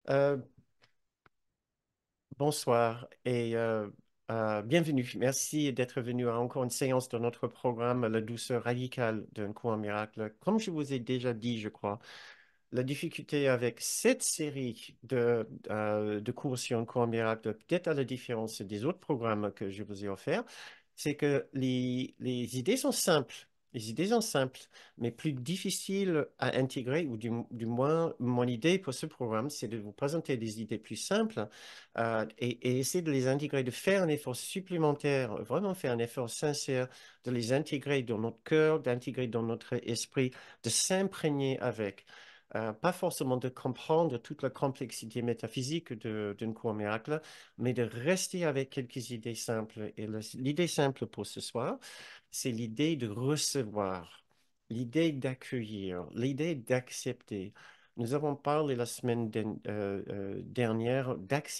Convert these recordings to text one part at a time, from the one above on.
Euh, Bonsoir et bienvenue. Merci d'être venu à encore une séance de notre programme La douceur radicale d'un cours miracle. Comme je vous ai déjà dit, je crois, la difficulté avec cette série de cours sur un cours miracle, peut-être à la différence des autres programmes que je vous ai offerts, c'est que les idées sont simples. Les idées sont simples, mais plus difficiles à intégrer, ou du moins, mon idée pour ce programme, c'est de vous présenter des idées plus simples et essayer de les intégrer, de faire un effort supplémentaire, vraiment faire un effort sincère, de les intégrer dans notre cœur, d'intégrer dans notre esprit, de s'imprégner avec. Pas forcément de comprendre toute la complexité métaphysique d'un cours miracle, mais de rester avec quelques idées simples. Et l'idée simple pour ce soir, c'est l'idée de recevoir, l'idée d'accueillir, l'idée d'accepter. Nous avons parlé la semaine dernière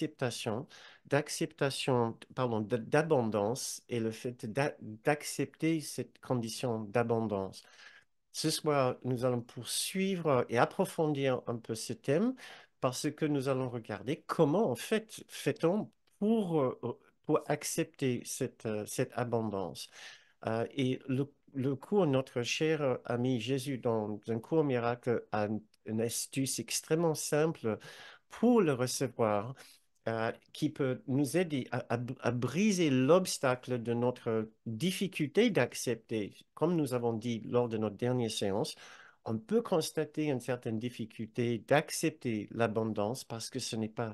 d'acceptation, pardon, d'abondance et le fait d'accepter cette condition d'abondance. Ce soir, nous allons poursuivre et approfondir un peu ce thème parce que nous allons regarder comment en fait fait-on pour accepter cette abondance. Et le cours, notre cher ami Jésus, dans un cours miracle, a une astuce extrêmement simple pour le recevoir, qui peut nous aider à briser l'obstacle de notre difficulté d'accepter. Comme nous avons dit lors de notre dernière séance, on peut constater une certaine difficulté d'accepter l'abondance parce que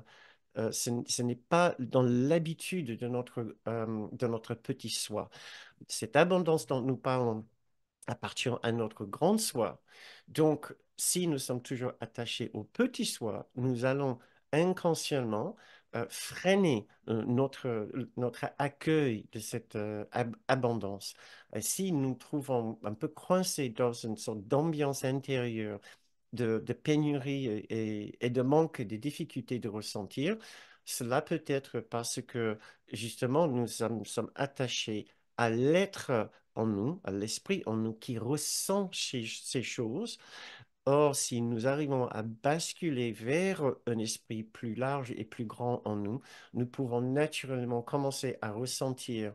ce n'est pas dans l'habitude de notre petit soi. Cette abondance dont nous parlons appartient à notre grande soi. Donc, si nous sommes toujours attachés au petit soi, nous allons inconsciemment freiner notre accueil de cette abondance. Et si nous trouvons un peu coincés dans une sorte d'ambiance intérieure de pénurie et de manque, des difficultés de ressentir, cela peut être parce que justement sommes attachés à l'être en nous, à l'esprit en nous qui ressent ces choses. Or, si nous arrivons à basculer vers un esprit plus large et plus grand en nous, nous pouvons naturellement commencer à ressentir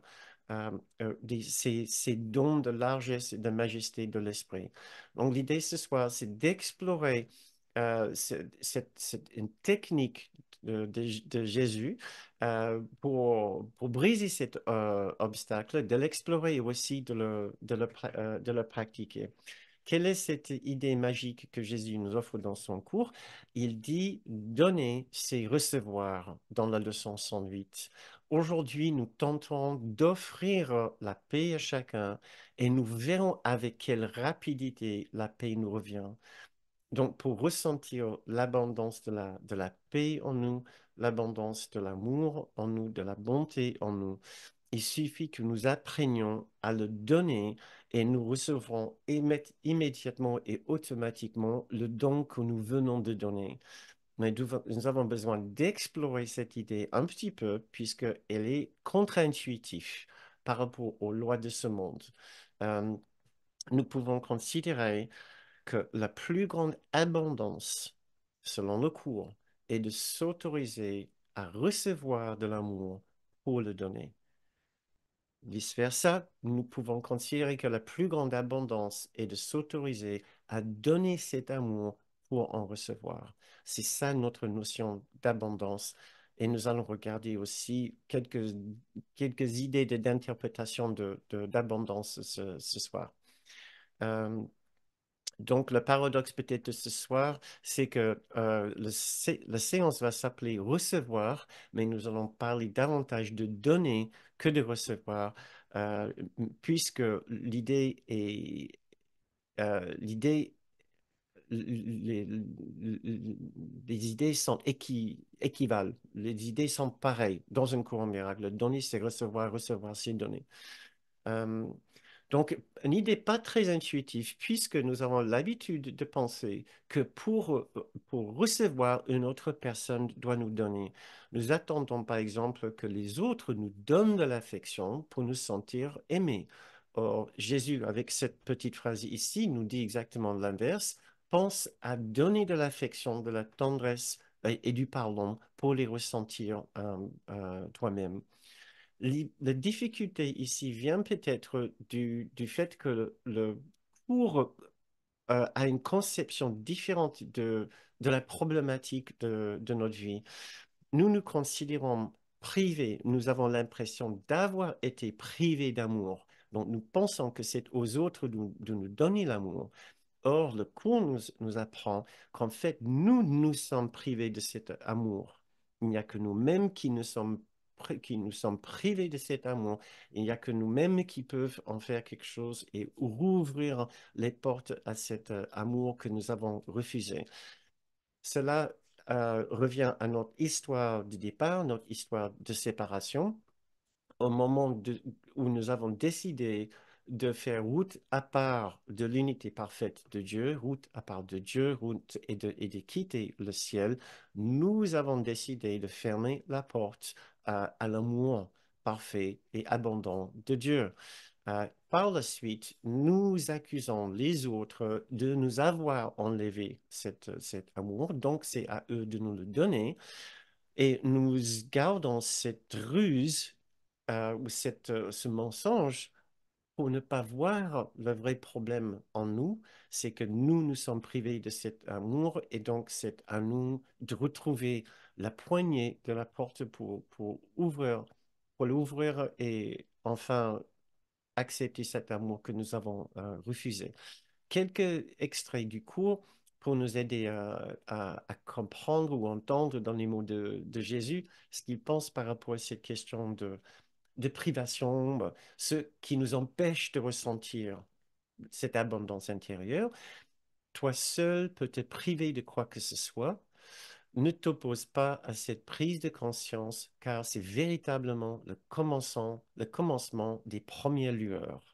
ces dons de largesse et de majesté de l'esprit. Donc, l'idée ce soir, c'est d'explorer une technique de Jésus pour briser cet obstacle, de l'explorer aussi de le pratiquer. Quelle est cette idée magique que Jésus nous offre dans son cours? Il dit donner, c'est recevoir dans la leçon 108. Aujourd'hui, nous tentons d'offrir la paix à chacun et nous verrons avec quelle rapidité la paix nous revient. Donc, pour ressentir l'abondance de la paix en nous, l'abondance de l'amour en nous, de la bonté en nous, il suffit que nous apprenions à le donner et nous recevrons immédiatement et automatiquement le don que nous venons de donner. Mais nous avons besoin d'explorer cette idée un petit peu puisqu'elle est contre-intuitive par rapport aux lois de ce monde. Euh, Nous pouvons considérer que la plus grande abondance, selon le cours, est de s'autoriser à recevoir de l'amour pour le donner. Vice-versa, nous pouvons considérer que la plus grande abondance est de s'autoriser à donner cet amour pour en recevoir. C'est ça notre notion d'abondance. Et nous allons regarder aussi quelques idées d'interprétation d'abondance ce soir. Euh, donc, le paradoxe peut-être de ce soir, c'est que la séance va s'appeler recevoir, mais nous allons parler davantage de donner que de recevoir, euh, puisque l'idée, les idées sont équivalent, les idées sont pareilles dans un courant miracle. Donner, c'est recevoir, recevoir, c'est donner. Euh, donc, une idée pas très intuitive, puisque nous avons l'habitude de penser que pour recevoir, une autre personne doit nous donner. Nous attendons, par exemple, que les autres nous donnent de l'affection pour nous sentir aimés. Or, Jésus, avec cette petite phrase ici, nous dit exactement l'inverse. Pense à donner de l'affection, de la tendresse et du pardon pour les ressentir toi-même. La difficulté ici vient peut-être du fait que le cours a une conception différente de la problématique de notre vie. Nous nous considérons privés, nous avons l'impression d'avoir été privés d'amour. Donc nous pensons que c'est aux autres de nous donner l'amour. Or, le cours nous apprend qu'en fait, nous sommes privés de cet amour. Il n'y a que nous-mêmes qui nous sommes privés de cet amour. Il n'y a que nous-mêmes qui peuvent en faire quelque chose et rouvrir les portes à cet amour que nous avons refusé. Cela revient à notre histoire de départ, notre histoire de séparation au où nous avons décidé de faire route à part de l'unité parfaite de Dieu, route à part de Dieu, route et de quitter le ciel, nous avons décidé de fermer la porte à l'amour parfait et abondant de Dieu. Par la suite, nous accusons les autres de nous avoir enlevé cet amour, donc c'est à eux de nous le donner. Et nous gardons cette ruse ou ce mensonge pour ne pas voir le vrai problème en nous, c'est que nous sommes privés de cet amour et donc c'est à nous de retrouver la poignée de la porte pour l'ouvrir et enfin accepter cet amour que nous avons refusé. Quelques extraits du cours pour nous aider à comprendre ou entendre dans les mots de Jésus ce qu'il pense par rapport à cette question de privation, ce qui nous empêche de ressentir cette abondance intérieure. Toi seul peux te priver de quoi que ce soit. Ne t'oppose pas à cette prise de conscience, car c'est véritablement le commencement des premières lueurs.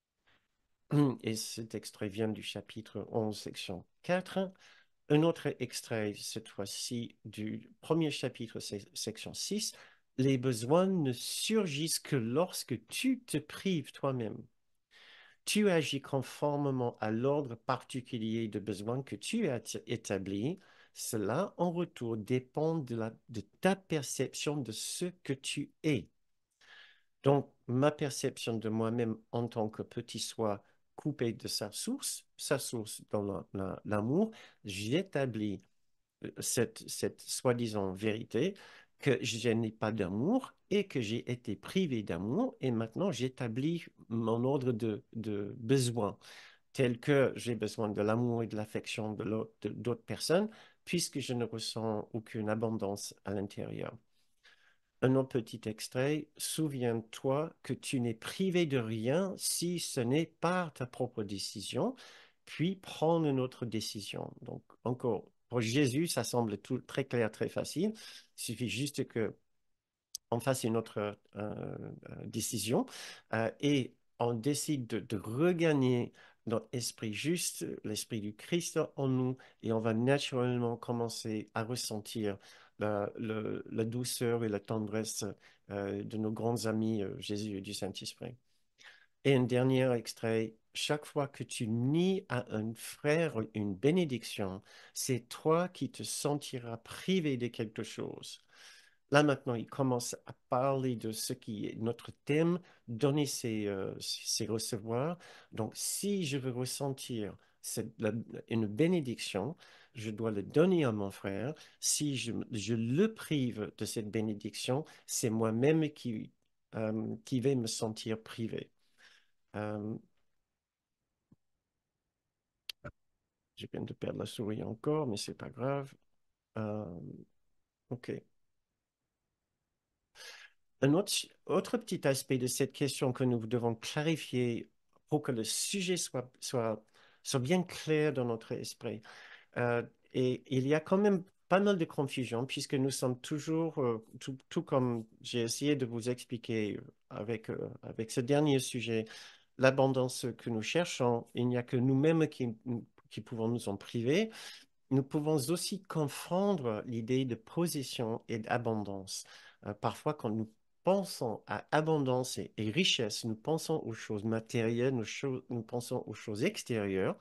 Et cet extrait vient du chapitre 11, section 4. Un autre extrait, cette fois-ci, du premier chapitre, section 6. Les besoins ne surgissent que lorsque tu te prives toi-même. Tu agis conformément à l'ordre particulier de besoins que tu as établi. Cela, en retour, dépend de ta perception de ce que tu es. Donc, ma perception de moi-même en tant que petit soi coupé de sa source dans l'amour, j'établis cette soi-disant vérité que je n'ai pas d'amour et que j'ai été privé d'amour et maintenant j'établis mon ordre de besoins tel que j'ai besoin de l'amour et de l'affection d'autres personnes puisque je ne ressens aucune abondance à l'intérieur. Un autre petit extrait. Souviens-toi que tu n'es privé de rien si ce n'est par ta propre décision, puis prends une autre décision. Donc, encore, pour Jésus, ça semble tout très clair, très facile. Il suffit juste que on fasse une autre décision et on décide de regagner notre esprit juste, l'esprit du Christ en nous, et on va naturellement commencer à ressentir la douceur et la tendresse de nos grands amis Jésus et du Saint-Esprit. Et un dernier extrait, chaque fois que tu nies à un frère une bénédiction, c'est toi qui te sentiras privé de quelque chose. Là maintenant, il commence à parler de ce qui est notre thème, donner ses recevoirs. Donc, si je veux ressentir une bénédiction, je dois le donner à mon frère. Si je le prive de cette bénédiction, c'est moi-même qui vais me sentir privé. Euh, je viens de perdre la souris encore, mais c'est pas grave. Euh, OK. Autre petit aspect de cette question que nous devons clarifier pour que le sujet soit bien clair dans notre esprit. Euh, et il y a quand même pas mal de confusion puisque nous sommes toujours, tout comme j'ai essayé de vous expliquer avec ce dernier sujet, l'abondance que nous cherchons, il n'y a que nous-mêmes qui pouvons nous en priver. Nous pouvons aussi confondre l'idée de possession et d'abondance. Parfois, quand nous pensons à abondance et richesse, nous pensons aux choses matérielles, nous pensons aux choses extérieures,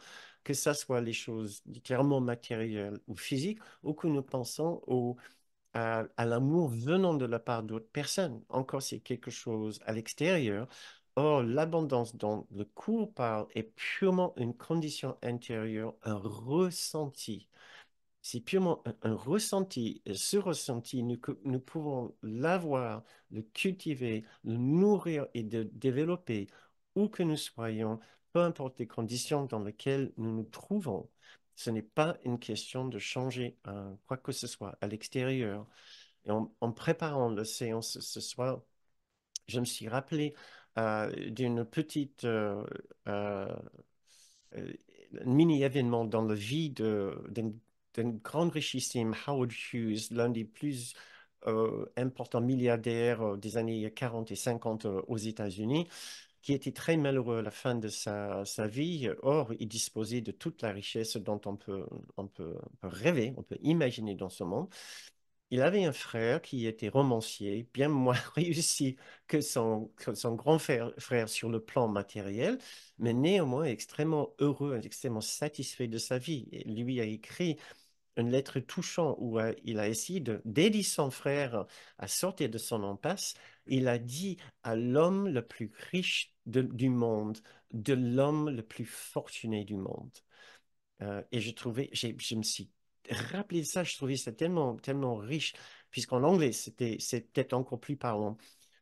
que ce soit les choses littéralement matérielles ou physiques, ou que nous pensons à l'amour venant de la part d'autres personnes. Encore, c'est quelque chose à l'extérieur. Or, l'abondance dont le cours parle est purement une condition intérieure, un ressenti. C'est purement un ressenti. Et ce ressenti, nous pouvons l'avoir, le cultiver, le nourrir et de développer où que nous soyons, peu importe les conditions dans lesquelles nous nous trouvons. Ce n'est pas une question de changer quoi que ce soit à l'extérieur. Et en préparant la séance ce soir, je me suis rappelé d'une petite euh, euh, mini-événement dans la vie d'un grand richissime Howard Hughes, l'un des plus importants milliardaires des années 40 et 50 aux États-Unis, qui était très malheureux à la fin de sa vie. Or, il disposait de toute la richesse dont on peut rêver, on peut imaginer dans ce monde. Il avait un frère qui était romancier, bien moins réussi que son grand frère sur le plan matériel, mais néanmoins extrêmement heureux, extrêmement satisfait de sa vie. Et lui a écrit une lettre touchante où il a essayé d'aider son frère à sortir de son impasse. Il a dit à l'homme le plus riche du monde, de l'homme le plus fortuné du monde. Et je me suis rappelé de ça, je trouvais ça tellement, tellement riche, puisqu'en anglais, c'est peut-être encore plus parlant.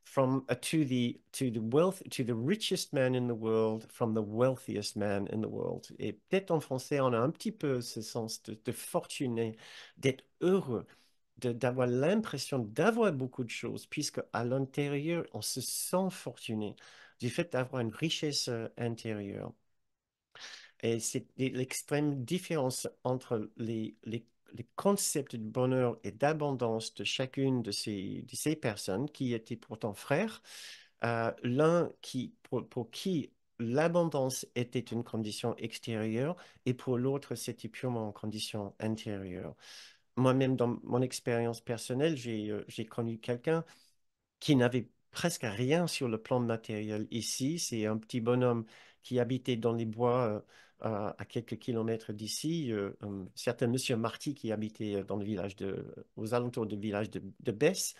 To the richest man in the world, from the wealthiest man in the world. Et peut-être en français, on a un petit peu ce sens de fortuné, d'être heureux, d'avoir l'impression d'avoir beaucoup de choses, puisque à l'intérieur, on se sent fortuné du fait d'avoir une richesse intérieure. Et c'est l'extrême différence entre les concepts de bonheur et d'abondance de chacune de ces personnes qui étaient pourtant frères. L'un pour qui l'abondance était une condition extérieure et pour l'autre, c'était purement une condition intérieure. Moi-même, dans mon expérience personnelle, j'ai connu quelqu'un qui n'avait presque rien sur le plan matériel. Ici, c'est un petit bonhomme qui habitait dans les bois à quelques kilomètres d'ici. Un certain monsieur Marty qui habitait dans le village aux alentours du village de Besse.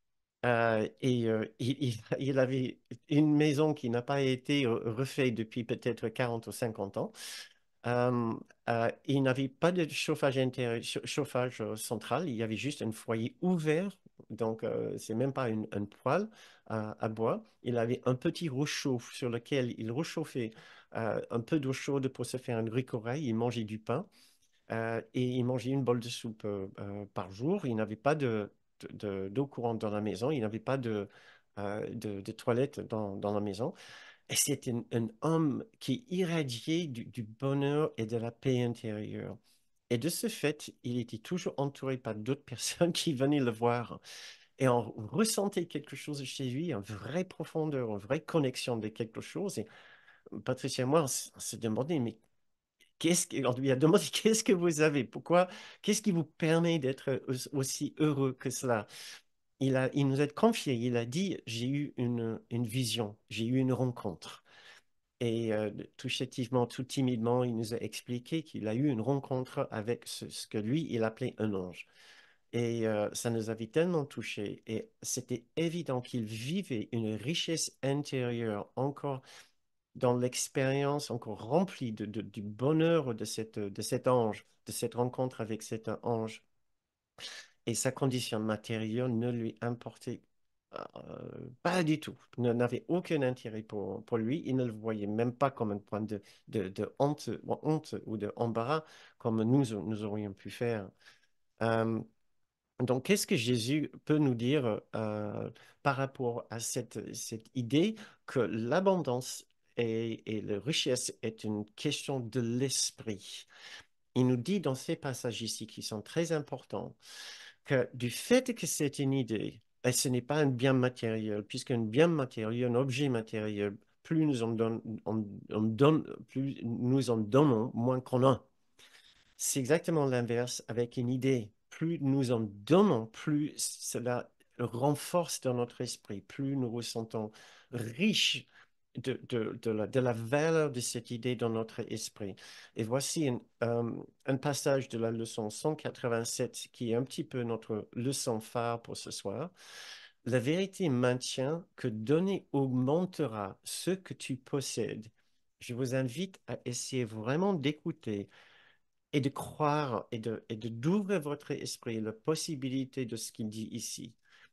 Il avait une maison qui n'a pas été refaite depuis peut-être 40 ou 50 ans. Euh, il n'avait pas de chauffage chauffage central, il y avait juste un foyer ouvert, donc c'est même pas une poêle à bois. Il avait un petit réchauffe sur lequel il réchauffait un peu d'eau chaude pour se faire une ricorée. Il mangeait du pain et il mangeait une bol de soupe par jour. Il n'avait pas d'eau courante dans la maison, il n'avait pas de toilette dans la maison. Et c'est un homme qui irradiait du bonheur et de la paix intérieure. Et de ce fait, il était toujours entouré par d'autres personnes qui venaient le voir. Et on ressentait quelque chose chez lui, une vraie profondeur, une vraie connexion de quelque chose. Et Patricia et moi, on s'est demandé, mais on lui a demandé, qu'est-ce que vous avez? Pourquoi? Qu'est-ce qui vous permet d'être aussi heureux que cela? Il nous a confié, il a dit, j'ai eu une vision, j'ai eu une rencontre. Et tout chétivement, tout timidement, il nous a expliqué qu'il a eu une rencontre avec ce que lui, il appelait un ange. Et ça nous avait tellement touchés. Et c'était évident qu'il vivait une richesse intérieure encore dans l'expérience, encore remplie du bonheur de cet ange, de cette rencontre avec cet ange. Et sa condition matérielle ne lui importait pas du tout. Il n'avait aucun intérêt pour lui. Il ne le voyait même pas comme un point de honte ou de embarras comme nous aurions pu faire. Euh, donc, qu'est-ce que Jésus peut nous dire par rapport à cette idée que l'abondance et la richesse est une question de l'esprit? Il nous dit dans ces passages ici qui sont très importants que du fait que c'est une idée, et ce n'est pas un bien matériel, puisqu'un bien matériel, un objet matériel, plus nous plus nous en donnons, moins qu'on a. C'est exactement l'inverse avec une idée. Plus nous en donnons, plus cela renforce dans notre esprit, plus nous ressentons riches de la valeur de cette idée dans notre esprit. Et voici un passage de la leçon 187 qui est un petit peu notre leçon phare pour ce soir. La vérité maintient que donner augmentera ce que tu possèdes. Je vous invite à essayer vraiment d'écouter et de croire d'ouvrir votre esprit à la possibilité de ce qu'il dit ici.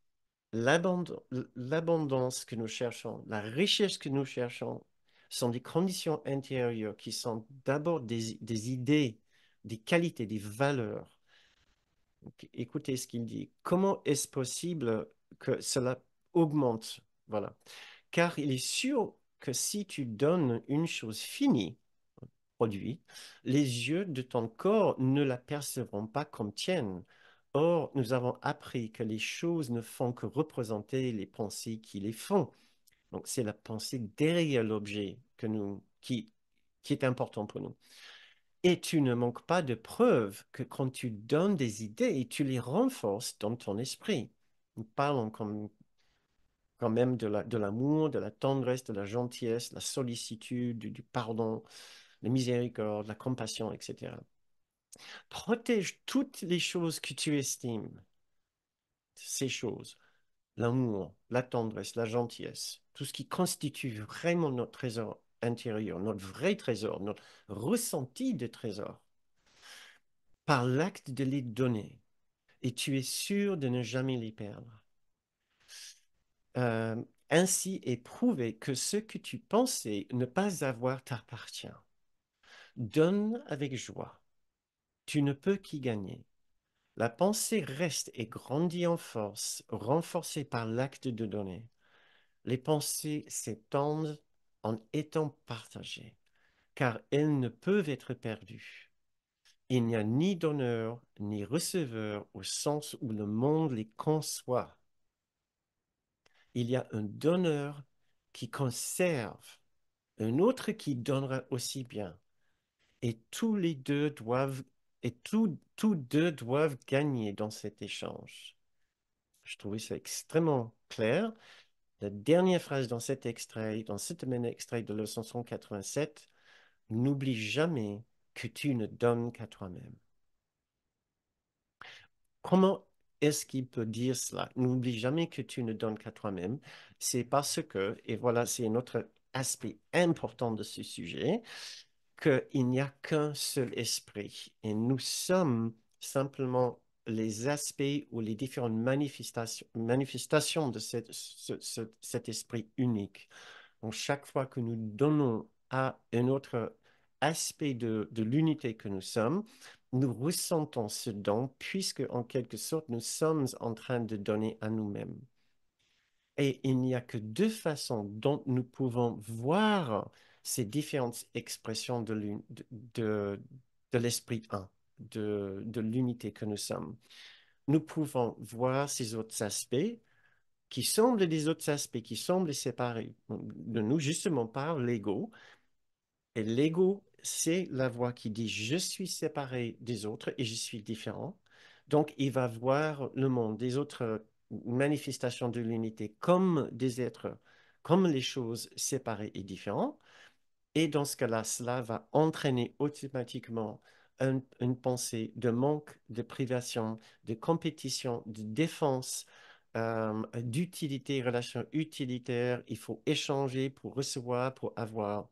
L'abondance que nous cherchons, la richesse que nous cherchons sont des conditions intérieures qui sont d'abord des idées, des qualités, des valeurs. Donc, écoutez ce qu'il dit. Comment est-ce possible que cela augmente? Voilà. Car il est sûr que si tu donnes une chose finie, produit, les yeux de ton corps ne l'apercevront pas comme tienne. Or, nous avons appris que les choses ne font que représenter les pensées qui les font. Donc, c'est la pensée derrière l'objet qui est important pour nous. Et tu ne manques pas de preuves que quand tu donnes des idées, tu les renforces dans ton esprit. Nous parlons quand même de l'amour, de la tendresse, de la gentillesse, la sollicitude, du pardon, la miséricorde, la compassion, etc. Protège toutes les choses que tu estimes, ces choses, l'amour, la tendresse, la gentillesse, tout ce qui constitue vraiment notre trésor intérieur, notre vrai trésor, notre ressenti de trésor, par l'acte de les donner. Et tu es sûr de ne jamais les perdre. Euh, Ainsi est prouvé que ce que tu pensais ne pas avoir t'appartient. Donne avec joie. Tu ne peux qu'y gagner. La pensée reste et grandit en force, renforcée par l'acte de donner. Les pensées s'étendent en étant partagées, car elles ne peuvent être perdues. Il n'y a ni donneur ni receveur au sens où le monde les conçoit. Il y a un donneur qui conserve, un autre qui donnera aussi bien. Et tous les deux doivent, et tous deux doivent gagner dans cet échange. Je trouvais ça extrêmement clair. La dernière phrase dans cet extrait, dans cet même extrait de leçon 187, n'oublie jamais que tu ne donnes qu'à toi-même. Comment est-ce qu'il peut dire cela? N'oublie jamais que tu ne donnes qu'à toi-même. C'est parce que, et voilà, c'est un autre aspect important de ce sujet, qu'il n'y a qu'un seul esprit. Et nous sommes simplement les aspects ou les différentes manifestations de cet esprit unique. Donc, chaque fois que nous donnons à un autre aspect de l'unité que nous sommes, nous ressentons ce don puisque, en quelque sorte, nous sommes en train de donner à nous-mêmes. Et il n'y a que deux façons dont nous pouvons voir ces différentes expressions de, de l'esprit un, de l'unité que nous sommes. Nous pouvons voir ces autres aspects qui semblent des autres aspects, qui semblent séparés de nous, justement par l'ego. Et l'ego, c'est la voix qui dit je suis séparé des autres et je suis différent. Donc, il va voir le monde, des autres manifestations de l'unité comme des êtres, comme les choses séparées et différentes. Et dans ce cas-là, cela va entraîner automatiquement une pensée de manque, de privation, de compétition, de défense, d'utilité, relation utilitaire. Il faut échanger pour recevoir, pour avoir.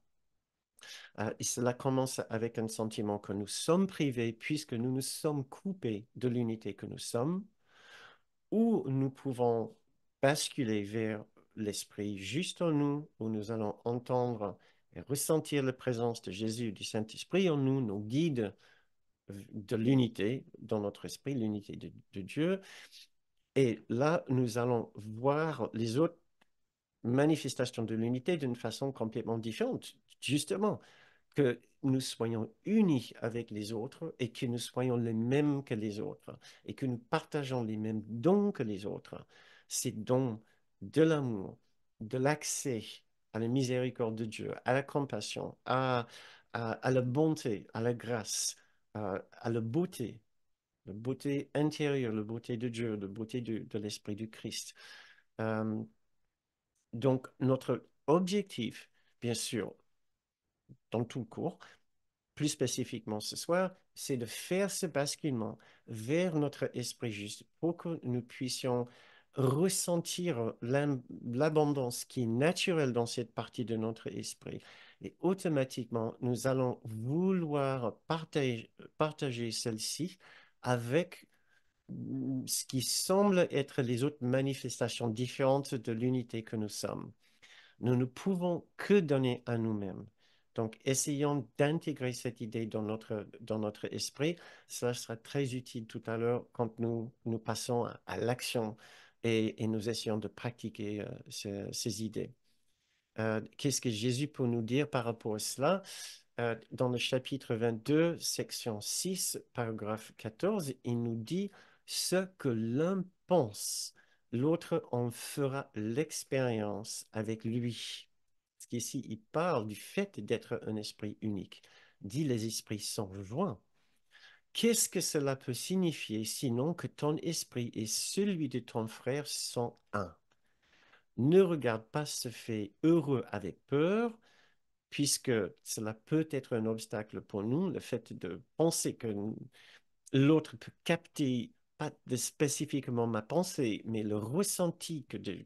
Et cela commence avec un sentiment que nous sommes privés puisque nous nous sommes coupés de l'unité que nous sommes, ou nous pouvons basculer vers l'Esprit juste en nous, où nous allons entendre et ressentir la présence de Jésus, du Saint-Esprit en nous, nos guides de l'unité dans notre esprit, l'unité de Dieu. Et là, nous allons voir les autres manifestations de l'unité d'une façon complètement différente, justement que nous soyons unis avec les autres et que nous soyons les mêmes que les autres et que nous partageons les mêmes dons que les autres. Ces dons de l'amour, de l'accès à la miséricorde de Dieu, à la compassion, à la bonté, à la grâce, à la beauté intérieure, la beauté de Dieu, la beauté de l'Esprit du Christ. Euh, donc, notre objectif, bien sûr, dans tout le cours, plus spécifiquement ce soir, c'est de faire ce basculement vers notre esprit juste pour que nous puissions ressentir l'abondance qui est naturelle dans cette partie de notre esprit. Et automatiquement, nous allons vouloir partager celle-ci avec ce qui semble être les autres manifestations différentes de l'unité que nous sommes. Nous ne pouvons que donner à nous-mêmes. Donc, essayons d'intégrer cette idée dans notre esprit. Ça sera très utile tout à l'heure quand nous passons à l'action et nous essayons de pratiquer ces idées. Qu'est-ce que Jésus peut nous dire par rapport à cela? Dans le chapitre 22, section 6, paragraphe 14, il nous dit ce que l'un pense, l'autre en fera l'expérience avec lui. Parce qu'ici, il parle du fait d'être un esprit unique. Dit les esprits sont joints. Qu'est-ce que cela peut signifier sinon que ton esprit et celui de ton frère sont un? Ne regarde pas ce fait heureux avec peur, puisque cela peut être un obstacle pour nous, le fait de penser que l'autre peut capter pas spécifiquement ma pensée, mais le ressenti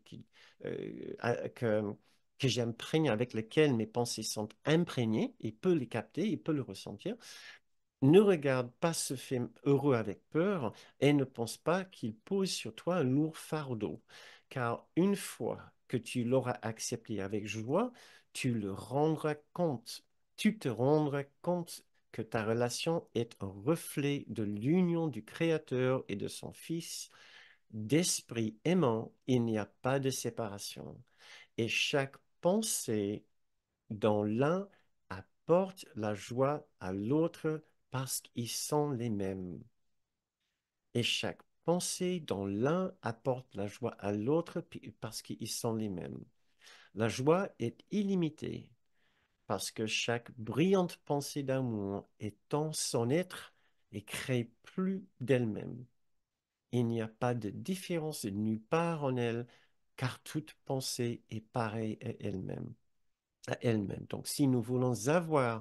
que, que j'imprègne, avec lequel mes pensées sont imprégnées, il peut les capter, il peut le ressentir. Ne regarde pas ce fait heureux avec peur et ne pense pas qu'il pose sur toi un lourd fardeau, car une fois que tu l'auras accepté avec joie, tu le rendras compte, tu te rendras compte que ta relation est un reflet de l'union du Créateur et de son Fils. D'esprit aimant, il n'y a pas de séparation. Et chaque pensée dont l'un apporte la joie à l'autre parce qu'ils sont les mêmes. Et chaque pensée dont l'un apporte la joie à l'autre parce qu'ils sont les mêmes. La joie est illimitée parce que chaque brillante pensée d'amour étend son être et crée plus d'elle-même. Il n'y a pas de différence nulle part en elle, car toute pensée est pareille à elle-même. À elle-même. Donc, si nous voulons avoir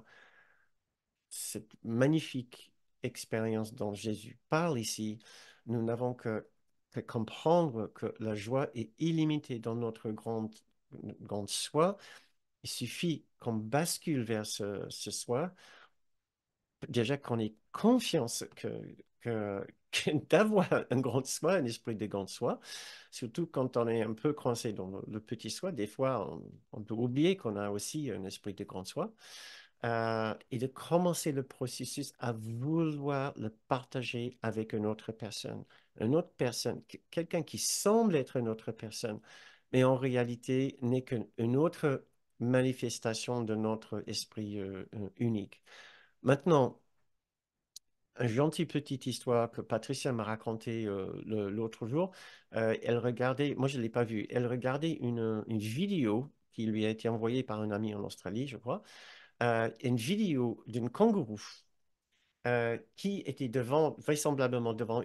cette magnifique expérience dont Jésus parle ici, nous n'avons que comprendre que la joie est illimitée dans notre grande soi. Il suffit qu'on bascule vers ce soi, déjà qu'on ait confiance d'avoir un grand soi, un esprit de grand soi, surtout quand on est un peu coincé dans le petit soi. Des fois, on peut oublier qu'on a aussi un esprit de grand soi. Et de commencer le processus à vouloir le partager avec une autre personne, quelqu'un qui semble être une autre personne, mais en réalité n'est qu'une autre manifestation de notre esprit unique. Maintenant, une gentille petite histoire que Patricia m'a racontée l'autre jour. Elle regardait, moi je ne l'ai pas vue, elle regardait une vidéo qui lui a été envoyée par un ami en Australie, je crois, une vidéo d'une kangourou qui était vraisemblablement devant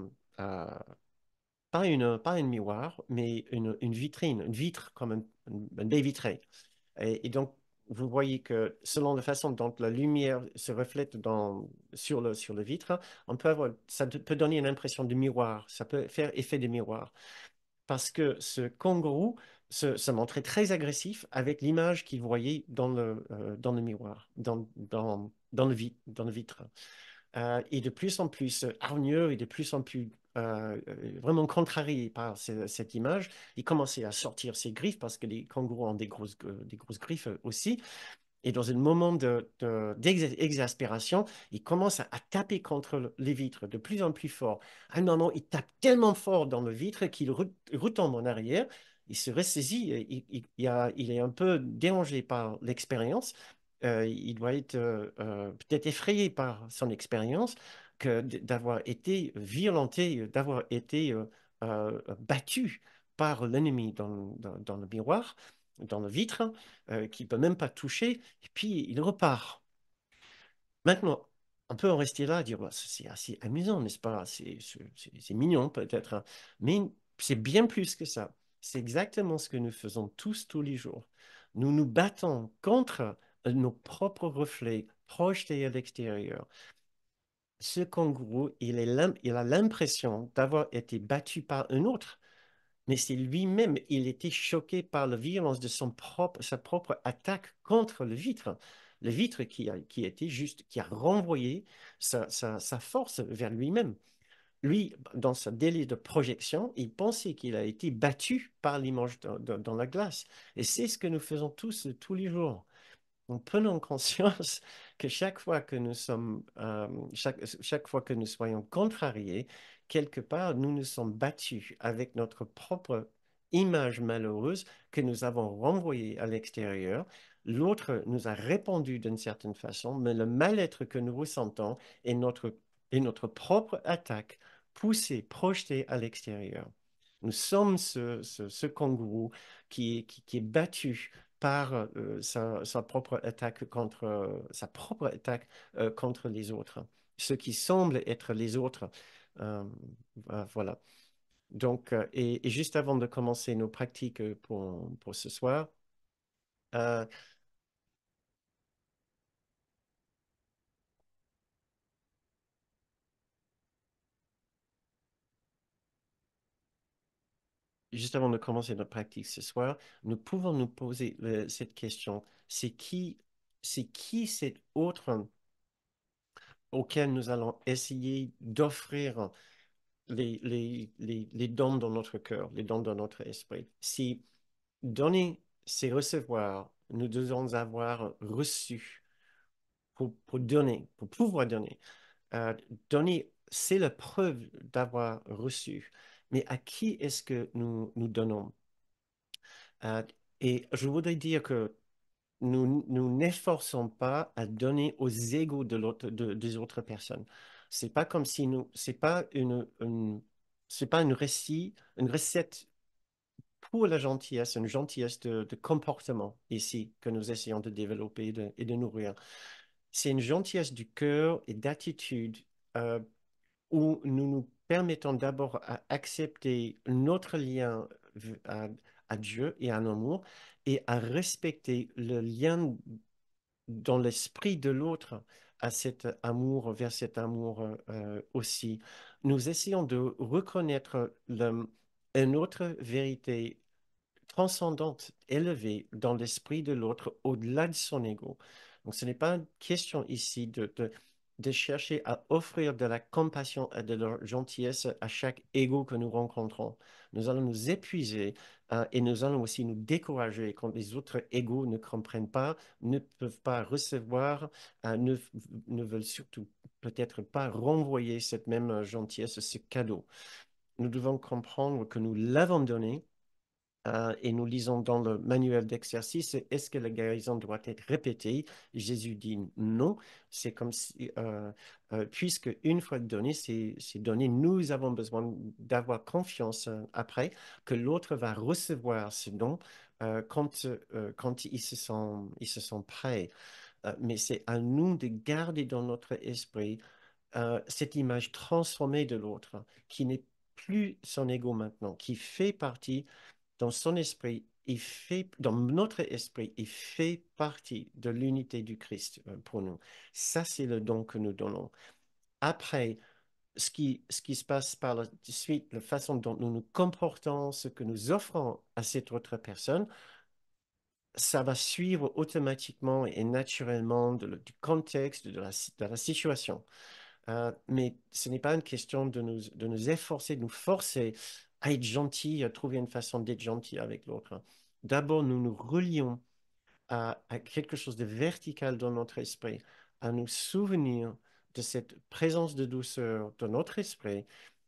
pas une miroir, mais une vitrine, une vitre comme un baie vitrée. Et donc, vous voyez que selon la façon dont la lumière se reflète sur le vitre, ça peut donner une impression de miroir, ça peut faire effet de miroir parce que ce kangourou se montrait très agressif avec l'image qu'il voyait dans le miroir, dans le vitre. Et de plus en plus hargneux et de plus en plus vraiment contrarié par cette image, il commençait à sortir ses griffes parce que les kangourous ont des grosses griffes aussi. Et dans un moment d'exaspération, il commence à taper contre les vitres de plus en plus fort. À un moment, il tape tellement fort dans le vitre qu'il retombe en arrière. Il se ressaisit. Il est un peu dérangé par l'expérience. Il doit être peut-être effrayé par son expérience que d'avoir été violenté, d'avoir été battu par l'ennemi dans le miroir, dans le vitre, qu'il ne peut même pas toucher, et puis il repart. Maintenant, on peut en rester là et dire, bah, c'est assez amusant, n'est-ce pas? C'est mignon peut-être, hein, mais c'est bien plus que ça. C'est exactement ce que nous faisons tous les jours. nous nous battons contre nos propres reflets projetés à l'extérieur. Ce kangourou, il a l'impression d'avoir été battu par un autre, mais c'est lui-même, il était choqué par la violence de sa propre attaque contre le vitre qui était juste, qui a renvoyé sa force vers lui-même. Lui, dans sa délai de projection, il pensait qu'il a été battu par l'image dans la glace. Et c'est ce que nous faisons tous les jours. En prenant conscience que chaque fois que nous sommes, chaque fois que nous soyons contrariés, quelque part, nous nous sommes battus avec notre propre image malheureuse que nous avons renvoyée à l'extérieur. L'autre nous a répondu d'une certaine façon, mais le mal-être que nous ressentons est notre propre attaque poussée, projetée à l'extérieur. Nous sommes ce kangourou qui est battu par sa propre attaque contre les autres, ce qui semble être les autres. Euh, voilà. Donc, et juste avant de commencer nos pratiques pour ce soir, euh, juste avant de commencer notre pratique ce soir, nous pouvons nous poser cette question. C'est qui cet autre auquel nous allons essayer d'offrir les dons dans notre cœur, les dons dans notre esprit? Si donner, c'est recevoir. Nous devons avoir reçu pour donner, pour pouvoir donner. Euh, donner, c'est la preuve d'avoir reçu. Mais à qui est-ce que nous donnons? Euh, et je voudrais dire que nous n'efforçons pas à donner aux égaux des autres personnes. C'est pas comme si c'est pas c'est pas une recette pour la gentillesse, une gentillesse de comportement ici que nous essayons de développer et de nourrir. C'est une gentillesse du cœur et d'attitude euh, où nous nous permettons d'abord à accepter notre lien à, à Dieu et à l'amour et à respecter le lien dans l'esprit de l'autre à cet amour, vers cet amour aussi. Nous essayons de reconnaître une autre vérité transcendante, élevée dans l'esprit de l'autre, au-delà de son ego. Donc, ce n'est pas une question ici de chercher à offrir de la compassion et de la gentillesse à chaque ego que nous rencontrons. Nous allons nous épuiser et nous allons aussi nous décourager quand les autres égos ne comprennent pas, ne peuvent pas recevoir, ne veulent surtout peut-être pas renvoyer cette même gentillesse, ce cadeau. Nous devons comprendre que nous l'avons donné et nous lisons dans le manuel d'exercice, est-ce que la guérison doit être répétée? Jésus dit non. C'est comme si, puisque une fois donné, c'est donné, nous avons besoin d'avoir confiance après que l'autre va recevoir ce don quand ils se sont prêts. Mais c'est à nous de garder dans notre esprit cette image transformée de l'autre, qui n'est plus son ego maintenant, qui fait partie dans son esprit, dans notre esprit, il fait partie de l'unité du Christ pour nous. Ça, c'est le don que nous donnons. Après, ce qui se passe par la suite, la façon dont nous nous comportons, ce que nous offrons à cette autre personne, ça va suivre automatiquement et naturellement du contexte, de la situation. Mais ce n'est pas une question de nous efforcer, de nous forcer à être gentil, à trouver une façon d'être gentil avec l'autre. D'abord, nous nous relions à quelque chose de vertical dans notre esprit, à nous souvenir de cette présence de douceur dans notre esprit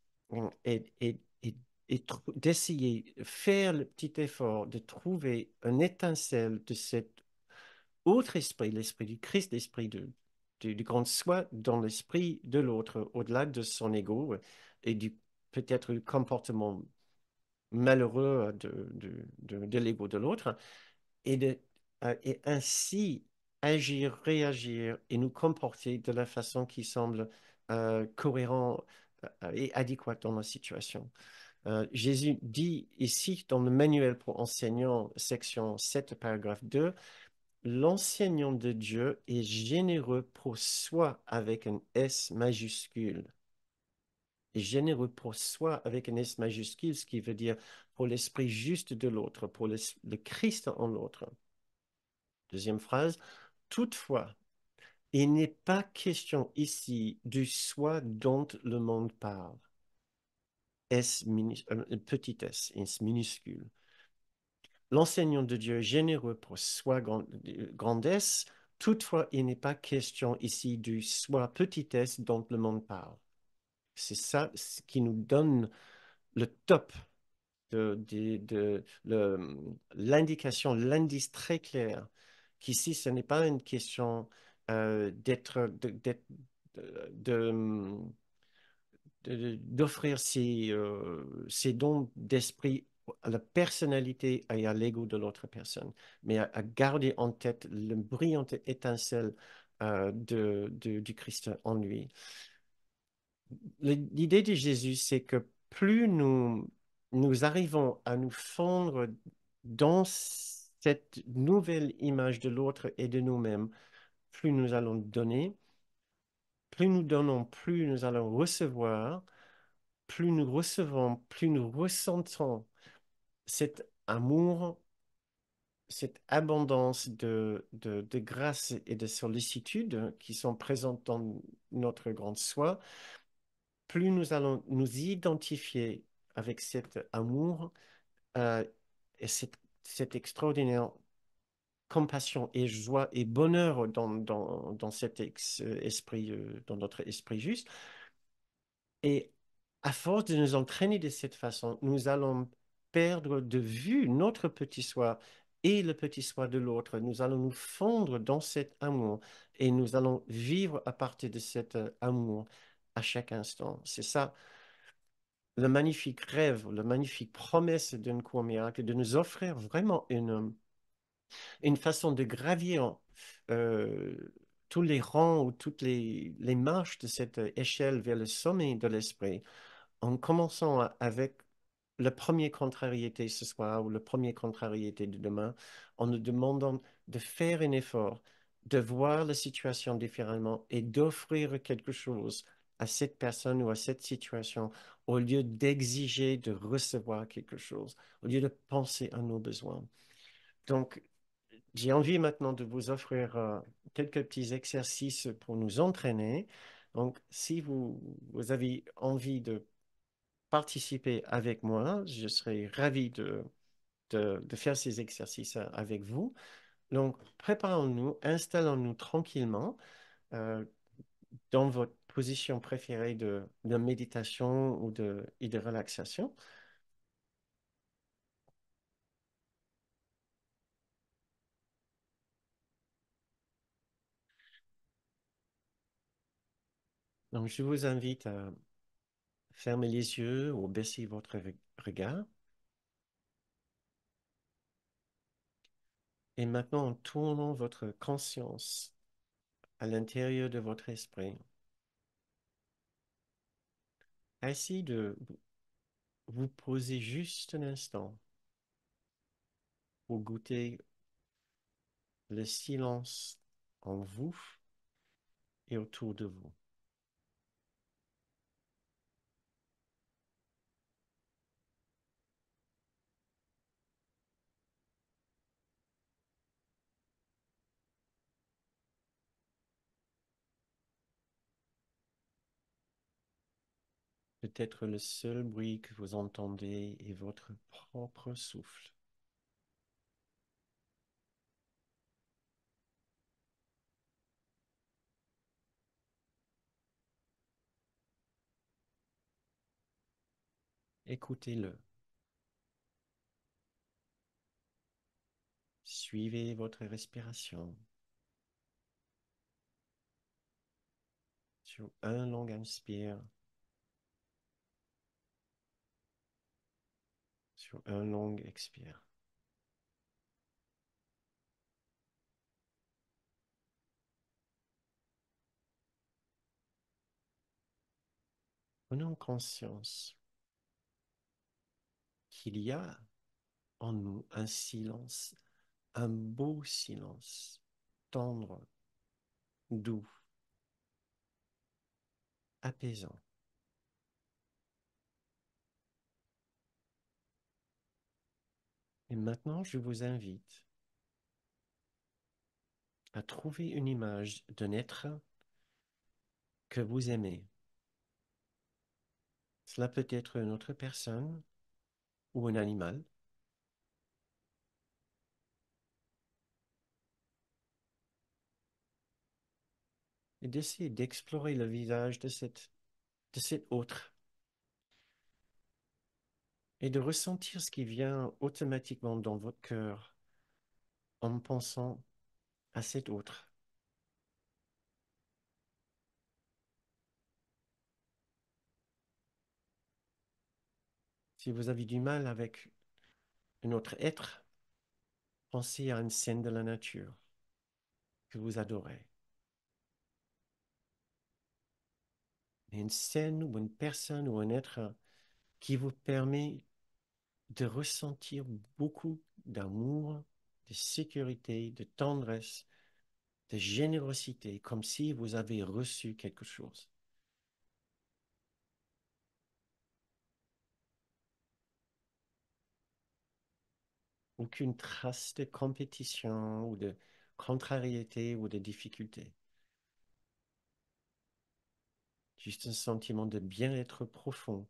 et d'essayer, faire le petit effort de trouver un étincelle de cet autre esprit, l'esprit du Christ, du grand soi dans l'esprit de l'autre, au-delà de son ego et du peut-être le comportement malheureux de l'ego de l'autre, et ainsi agir, réagir et nous comporter de la façon qui semble cohérente et adéquate dans la situation. Jésus dit ici dans le manuel pour enseignants, section 7, paragraphe 2, l'enseignant de Dieu est généreux pour soi avec un S majuscule. Et généreux pour soi avec un S majuscule, ce qui veut dire pour l'esprit juste de l'autre, pour le Christ en l'autre. Deuxième phrase, toutefois, il n'est pas question ici du soi dont le monde parle. Petit s, S minuscule. L'enseignant de Dieu est généreux pour soi grandesse, toutefois, il n'est pas question ici du soi petit s dont le monde parle. C'est ça ce qui nous donne le top l'indication, l'indice très clair qu'ici, ce n'est pas une question d'offrir ses dons d'esprit à la personnalité et à l'ego de l'autre personne, mais à garder en tête le brillante étincelle du Christ en lui. L'idée de Jésus, c'est que plus nous arrivons à nous fondre dans cette nouvelle image de l'autre et de nous-mêmes, plus nous allons donner, plus nous donnons, plus nous allons recevoir, plus nous recevons, plus nous ressentons cet amour, cette abondance de grâce et de sollicitude qui sont présentes dans notre grand soi, plus nous allons nous identifier avec cet amour et cette extraordinaire compassion et joie et bonheur dans cet esprit, dans notre esprit juste. Et à force de nous entraîner de cette façon, nous allons perdre de vue notre petit soi et le petit soi de l'autre. Nous allons nous fondre dans cet amour et nous allons vivre à partir de cet amour à chaque instant. C'est ça le magnifique rêve, la magnifique promesse d'un cours miracle, de nous offrir vraiment une façon de gravir euh, tous les rangs ou toutes les marches de cette échelle vers le sommet de l'esprit, en commençant avec la première contrariété ce soir ou la première contrariété de demain, en nous demandant de faire un effort, de voir la situation différemment et d'offrir quelque chose à cette personne ou à cette situation au lieu d'exiger de recevoir quelque chose, au lieu de penser à nos besoins. Donc, j'ai envie maintenant de vous offrir quelques petits exercices pour nous entraîner. Donc, si vous avez envie de participer avec moi, je serai ravi de faire ces exercices avec vous. Donc, préparons-nous, installons-nous tranquillement euh, dans votre position préférée de méditation et de relaxation. Donc, je vous invite à fermer les yeux ou baisser votre regard. Et maintenant, en tournant votre conscience à l'intérieur de votre esprit, essayez de vous poser juste un instant pour goûter le silence en vous et autour de vous. Peut-être le seul bruit que vous entendez est votre propre souffle. Écoutez-le. Suivez votre respiration. Sur un long inspire, sur un long expire. Prenons conscience qu'il y a en nous un silence, un beau silence, tendre, doux, apaisant. Et maintenant, je vous invite à trouver une image d'un être que vous aimez. Cela peut être une autre personne ou un animal, et d'essayer d'explorer le visage de cet autre et de ressentir ce qui vient automatiquement dans votre cœur en pensant à cet autre. Si vous avez du mal avec un autre être, pensez à une scène de la nature que vous adorez. Et une scène ou une personne ou un être qui vous permet de ressentir beaucoup d'amour, de sécurité, de tendresse, de générosité, comme si vous avez reçu quelque chose. Aucune trace de compétition ou de contrariété ou de difficulté. Juste un sentiment de bien-être profond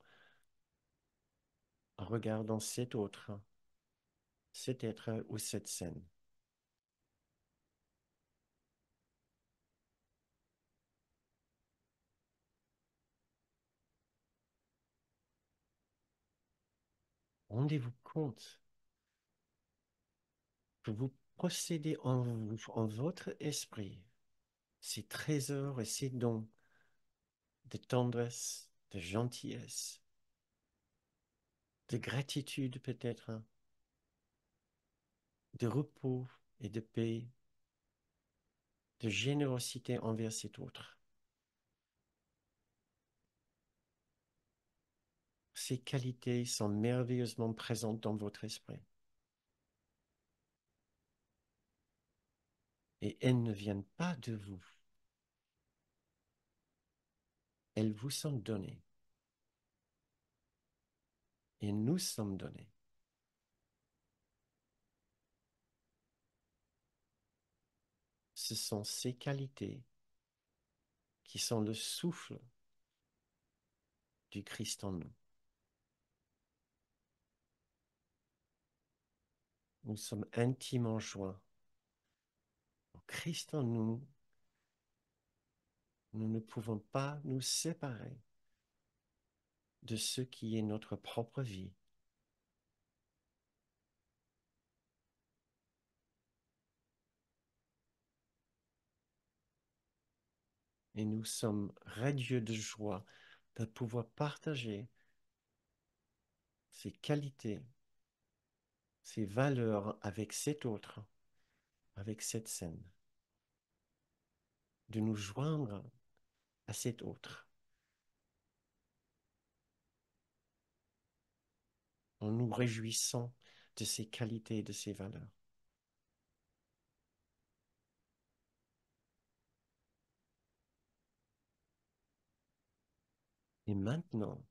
en regardant cet autre, cet être ou cette scène. Rendez-vous compte que vous possédez en vous, en votre esprit, ces trésors et ces dons de tendresse, de gentillesse, de gratitude peut-être, hein, de repos et de paix, de générosité envers cet autre. Ces qualités sont merveilleusement présentes dans votre esprit et elles ne viennent pas de vous. Elles vous sont données et nous sommes donnés. Ce sont ces qualités qui sont le souffle du Christ en nous. Nous sommes intimement joints au Christ en nous. Nous ne pouvons pas nous séparer de ce qui est notre propre vie. Et nous sommes radieux de joie de pouvoir partager ces qualités, ces valeurs avec cet autre, avec cette scène, de nous joindre à cet autre en nous réjouissant de ces qualités et de ces valeurs. Et maintenant,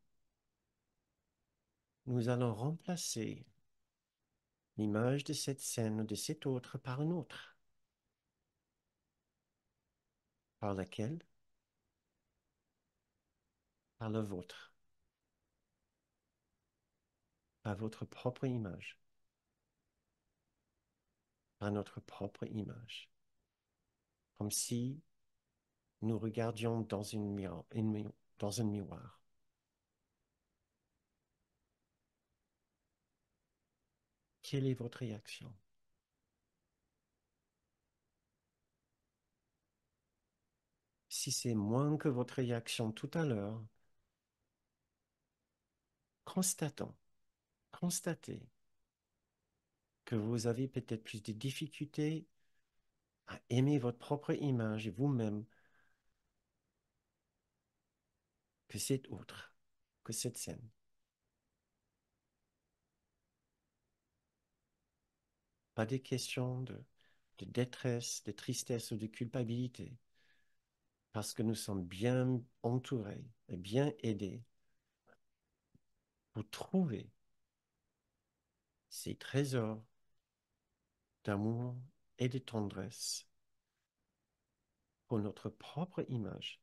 nous allons remplacer l'image de cette scène, de cet autre, par une autre, par laquelle, par le vôtre, par votre propre image, par notre propre image, comme si nous regardions dans dans un miroir. Quelle est votre réaction? Si c'est moins que votre réaction tout à l'heure, constatons, constatez que vous avez peut-être plus de difficultés à aimer votre propre image et vous-même que cette autre, que cette scène. Pas des questions de détresse, de tristesse ou de culpabilité, parce que nous sommes bien entourés et bien aidés pour trouver ces trésors d'amour et de tendresse pour notre propre image.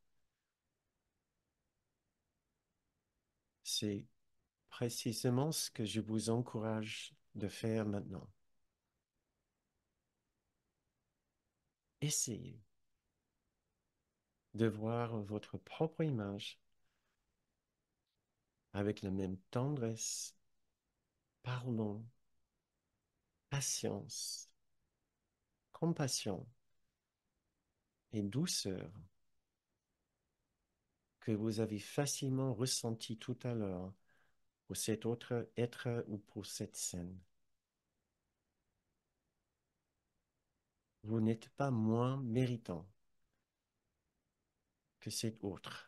C'est précisément ce que je vous encourage de faire maintenant. Essayez de voir votre propre image avec la même tendresse, pardon, patience, compassion et douceur que vous avez facilement ressenti tout à l'heure pour cet autre être ou pour cette scène. Vous n'êtes pas moins méritant que cet autre.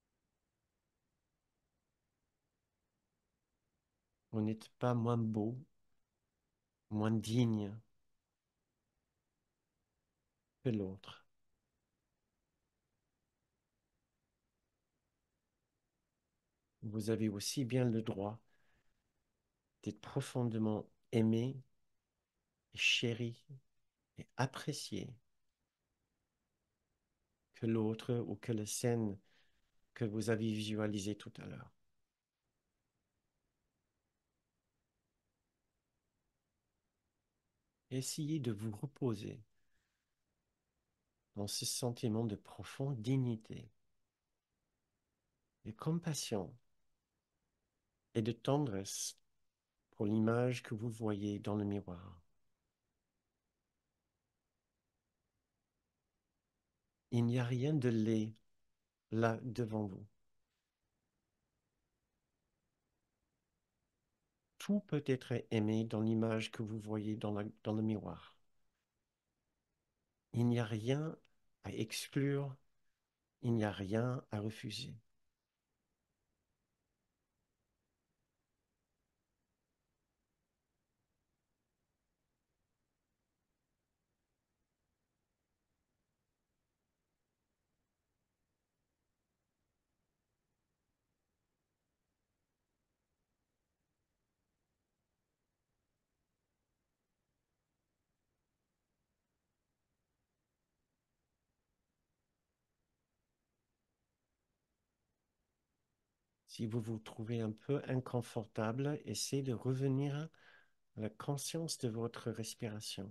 Vous n'êtes pas moins beau, moins digne que l'autre. Vous avez aussi bien le droit d'être profondément aimé, chéri et apprécié que l'autre ou que la scène que vous avez visualisée tout à l'heure. Essayez de vous reposer dans ce sentiment de profonde dignité, de compassion et de tendresse pour l'image que vous voyez dans le miroir. Il n'y a rien de laid là devant vous. Tout peut être aimé dans l'image que vous voyez dans le miroir. Il n'y a rien à exclure, il n'y a rien à refuser. Si vous vous trouvez un peu inconfortable, essayez de revenir à la conscience de votre respiration.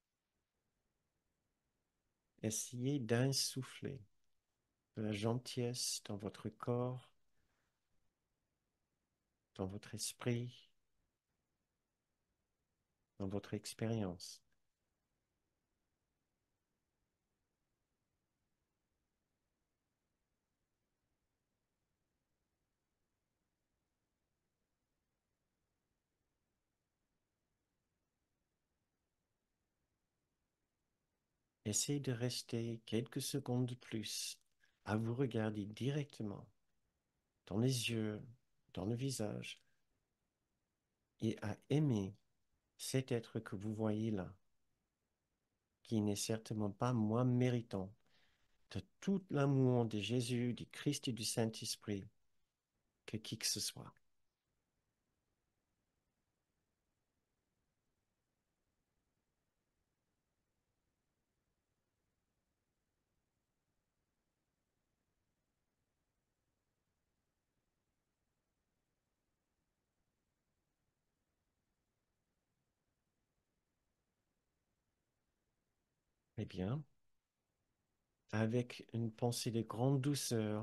Essayez d'insuffler de la gentillesse dans votre corps, dans votre esprit, dans votre expérience. Essayez de rester quelques secondes de plus à vous regarder directement dans les yeux, dans le visage, et à aimer cet être que vous voyez là, qui n'est certainement pas moins méritant de tout l'amour de Jésus, du Christ et du Saint-Esprit que qui que ce soit. Eh bien, avec une pensée de grande douceur,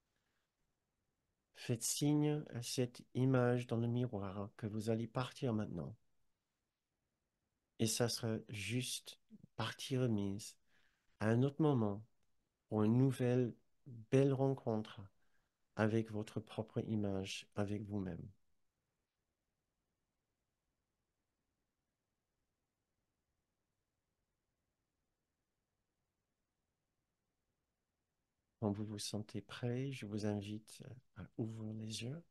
faites signe à cette image dans le miroir que vous allez partir maintenant. Et ça sera juste partie remise à un autre moment pour une nouvelle belle rencontre avec votre propre image, avec vous-même. Quand vous vous sentez prêt, je vous invite à ouvrir les yeux.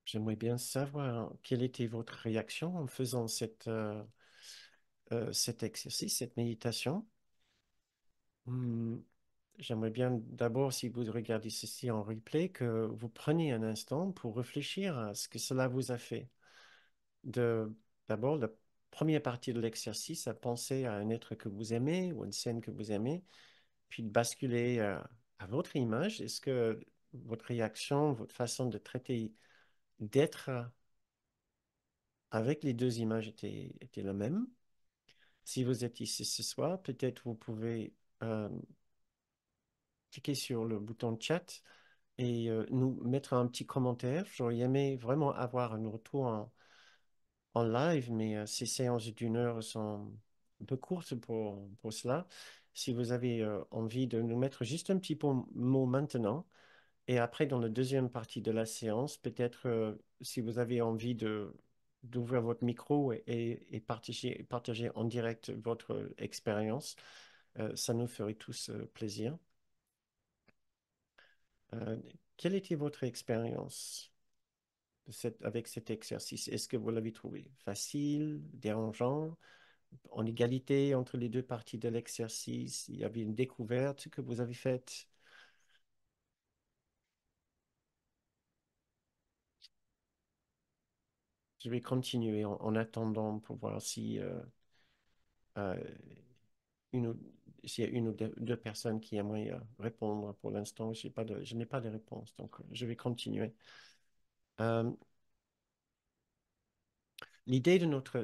J'aimerais bien savoir quelle était votre réaction en faisant cet exercice, cette méditation. Hmm, J'aimerais bien d'abord, si vous regardez ceci en replay, que vous preniez un instant pour réfléchir à ce que cela vous a fait. De, D'abord, la première partie de l'exercice, à penser à un être que vous aimez ou une scène que vous aimez, puis de basculer à votre image. Est-ce que votre réaction, votre façon de traiter, d'être avec les deux images était la même? Si vous êtes ici ce soir, peut-être vous pouvez euh, cliquer sur le bouton chat et nous mettre un petit commentaire. J'aurais aimé vraiment avoir un retour en live, mais ces séances d'une heure sont un peu courtes pour cela. Si vous avez envie de nous mettre juste un petit mot maintenant, et après, dans la deuxième partie de la séance, peut-être si vous avez envie d'ouvrir votre micro et partager en direct votre expérience, ça nous ferait tous plaisir. Euh, Quelle était votre expérience avec cet exercice? Est-ce que vous l'avez trouvé facile, dérangeant, en égalité entre les deux parties de l'exercice? Il y avait une découverte que vous avez faite? Je vais continuer en attendant pour voir si euh, une ou- s'il y a une ou deux personnes qui aimeraient répondre. Pour l'instant, je n'ai pas de réponse, donc je vais continuer. Euh, l'idée de notre,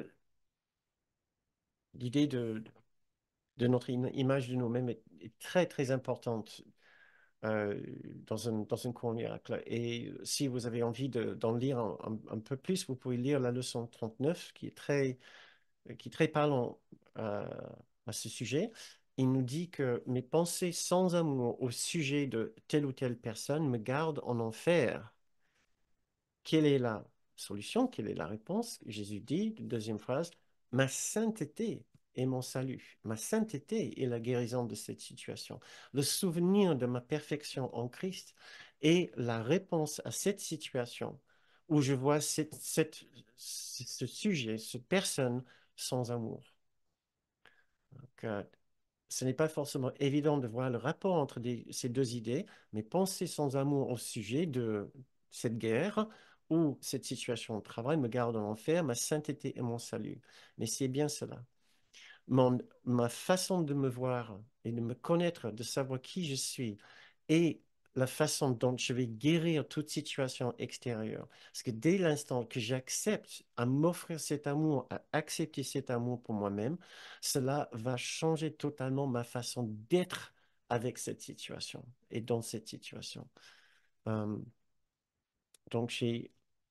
l'idée de notre image de nous-mêmes est très, très importante euh, dans un cours miracle. Et si vous avez envie d'en lire un peu plus, vous pouvez lire la leçon 39, qui est très parlant euh, à ce sujet. Il nous dit que mes pensées sans amour au sujet de telle ou telle personne me gardent en enfer. Quelle est la solution? Quelle est la réponse? Jésus dit, deuxième phrase, ma sainteté est mon salut. Ma sainteté est la guérison de cette situation. Le souvenir de ma perfection en Christ est la réponse à cette situation où je vois ce sujet, cette personne sans amour. Donc, ce n'est pas forcément évident de voir le rapport entre ces deux idées, mais penser sans amour au sujet de cette guerre ou cette situation de travail me garde en enfer, ma sainteté et mon salut. Mais c'est bien cela. Ma façon de me voir et de me connaître, de savoir qui je suis et la façon dont je vais guérir toute situation extérieure. Parce que dès l'instant que j'accepte à m'offrir cet amour, à accepter cet amour pour moi-même, cela va changer totalement ma façon d'être avec cette situation et dans cette situation. Euh, donc, j'ai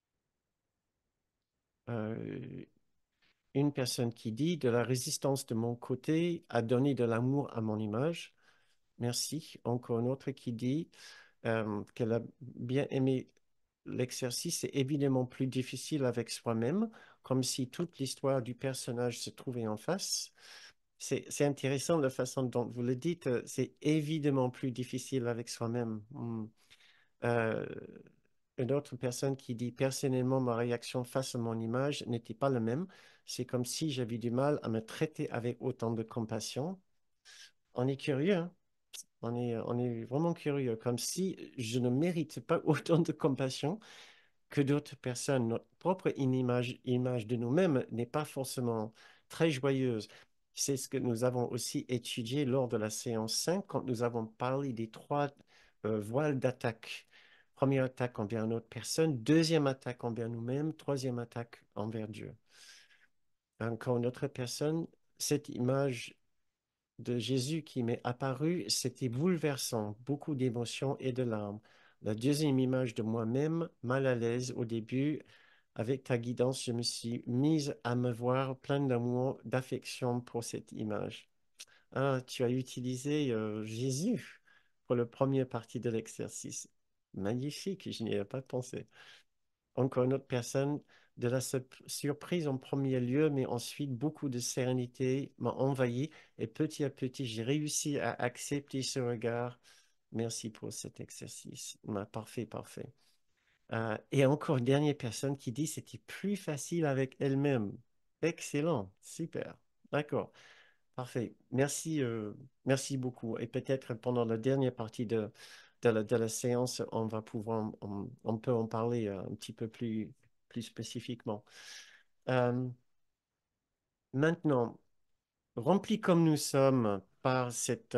euh, une personne qui dit de la résistance de mon côté à donner de l'amour à mon image. Merci. Encore une autre qui dit qu'elle a bien aimé l'exercice. C'est évidemment plus difficile avec soi-même, comme si toute l'histoire du personnage se trouvait en face. C'est intéressant la façon dont vous le dites. C'est évidemment plus difficile avec soi-même. Euh, une autre personne qui dit, personnellement, ma réaction face à mon image n'était pas la même. C'est comme si j'avais du mal à me traiter avec autant de compassion. On est curieux, hein. On est vraiment curieux, comme si je ne mérite pas autant de compassion que d'autres personnes. Notre propre image de nous-mêmes n'est pas forcément très joyeuse. C'est ce que nous avons aussi étudié lors de la séance 5 quand nous avons parlé des trois voiles d'attaque. Première attaque envers une autre personne, deuxième attaque envers nous-mêmes, troisième attaque envers Dieu. Quand une autre personne, cette image de Jésus qui m'est apparu, c'était bouleversant, beaucoup d'émotions et de larmes. La deuxième image de moi-même, mal à l'aise au début, avec ta guidance, je me suis mise à me voir plein d'amour, d'affection pour cette image. Ah, tu as utilisé Jésus pour la première partie de l'exercice. Magnifique, je n'y ai pas pensé. Encore une autre personne, de la surprise en premier lieu, mais ensuite beaucoup de sérénité m'a envahi et petit à petit, j'ai réussi à accepter ce regard. Merci pour cet exercice. Parfait, parfait. Et encore une dernière personne qui dit c'était plus facile avec elle-même. Excellent, super. D'accord, parfait. Merci, merci beaucoup. Et peut-être pendant la dernière partie de la séance, on va pouvoir, on peut en parler un petit peu plus spécifiquement. Euh, Maintenant, remplis comme nous sommes par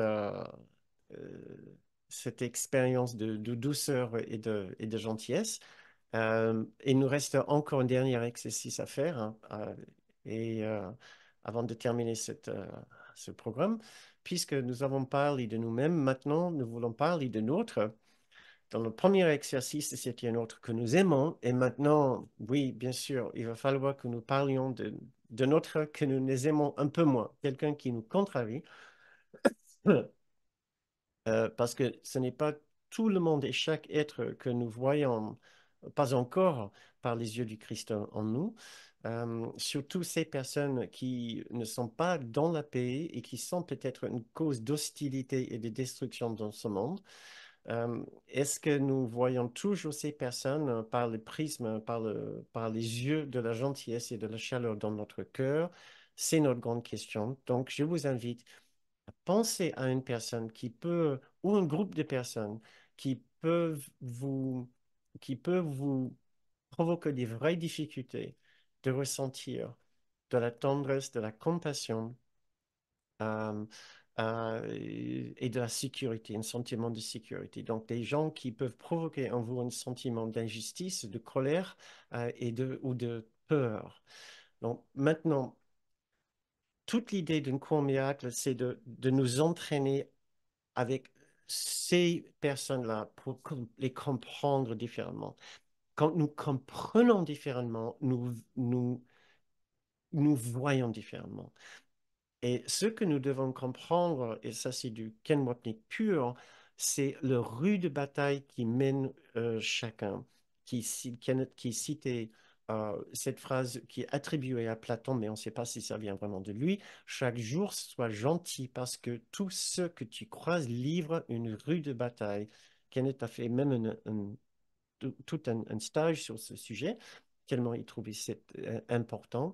euh, cette expérience de douceur et de gentillesse, il nous reste encore un dernier exercice à faire, hein, et avant de terminer ce programme, puisque nous avons parlé de nous-mêmes, maintenant nous voulons parler de l'autre. Dans le premier exercice, c'était un autre que nous aimons, et maintenant, oui, bien sûr, il va falloir que nous parlions de notre que nous aimons un peu moins, quelqu'un qui nous contrarie, parce que ce n'est pas tout le monde et chaque être que nous voyons, pas encore par les yeux du Christ en nous, surtout ces personnes qui ne sont pas dans la paix et qui sont peut-être une cause d'hostilité et de destruction dans ce monde. Est-ce que nous voyons toujours ces personnes par le prisme, par les yeux de la gentillesse et de la chaleur dans notre cœur? C'est notre grande question. Donc, je vous invite pensez à une personne qui peut, ou un groupe de personnes qui peuvent vous provoquer des vraies difficultés de ressentir de la tendresse, de la compassion euh, et de la sécurité, un sentiment de sécurité. Donc, des gens qui peuvent provoquer en vous un sentiment d'injustice, de colère ou de peur. Donc, maintenant, toute l'idée d'un cours miracle, c'est de nous entraîner avec ces personnes-là pour les comprendre différemment. Quand nous comprenons différemment, nous voyons différemment. Et ce que nous devons comprendre, et ça c'est du Ken Wapnick pur, c'est le rude bataille qui mène chacun, qui citait cette phrase qui est attribuée à Platon, mais on ne sait pas si ça vient vraiment de lui. Chaque jour, sois gentil parce que tous ceux que tu croises livrent une rude bataille. Kenneth a fait même tout un stage sur ce sujet, tellement il trouvait c'est important.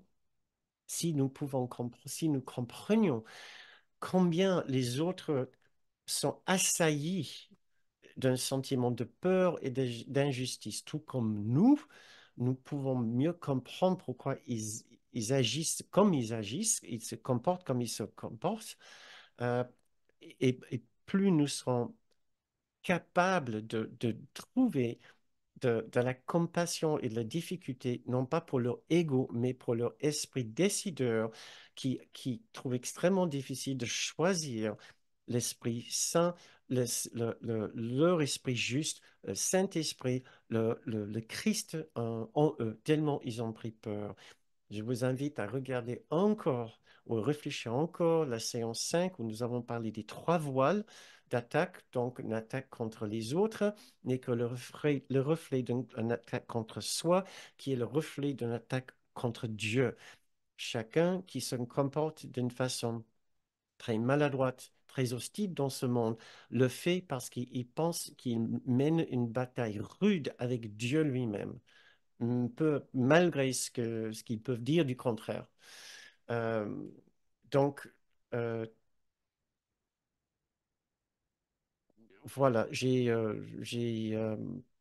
Si nous comprenions combien les autres sont assaillis d'un sentiment de peur et d'injustice, tout comme nous pouvons mieux comprendre pourquoi ils agissent comme ils agissent, ils se comportent comme ils se comportent, euh, et plus nous serons capables de trouver de la compassion et de la difficulté, non pas pour leur ego, mais pour leur esprit décideur qui trouve extrêmement difficile de choisir l'Esprit Saint, leur esprit juste, le Saint-Esprit, le Christ en eux, tellement ils ont pris peur. Je vous invite à regarder encore ou réfléchir encore la séance 5 où nous avons parlé des trois voiles d'attaque, donc une attaque contre les autres, n'est que le reflet d'une attaque contre soi, qui est le reflet d'une attaque contre Dieu. Chacun qui se comporte d'une façon très maladroite, très hostile dans ce monde, le fait parce qu'il pense qu'il mène une bataille rude avec Dieu lui-même malgré ce qu'ils peuvent dire du contraire. Euh, donc, euh, voilà, j'ai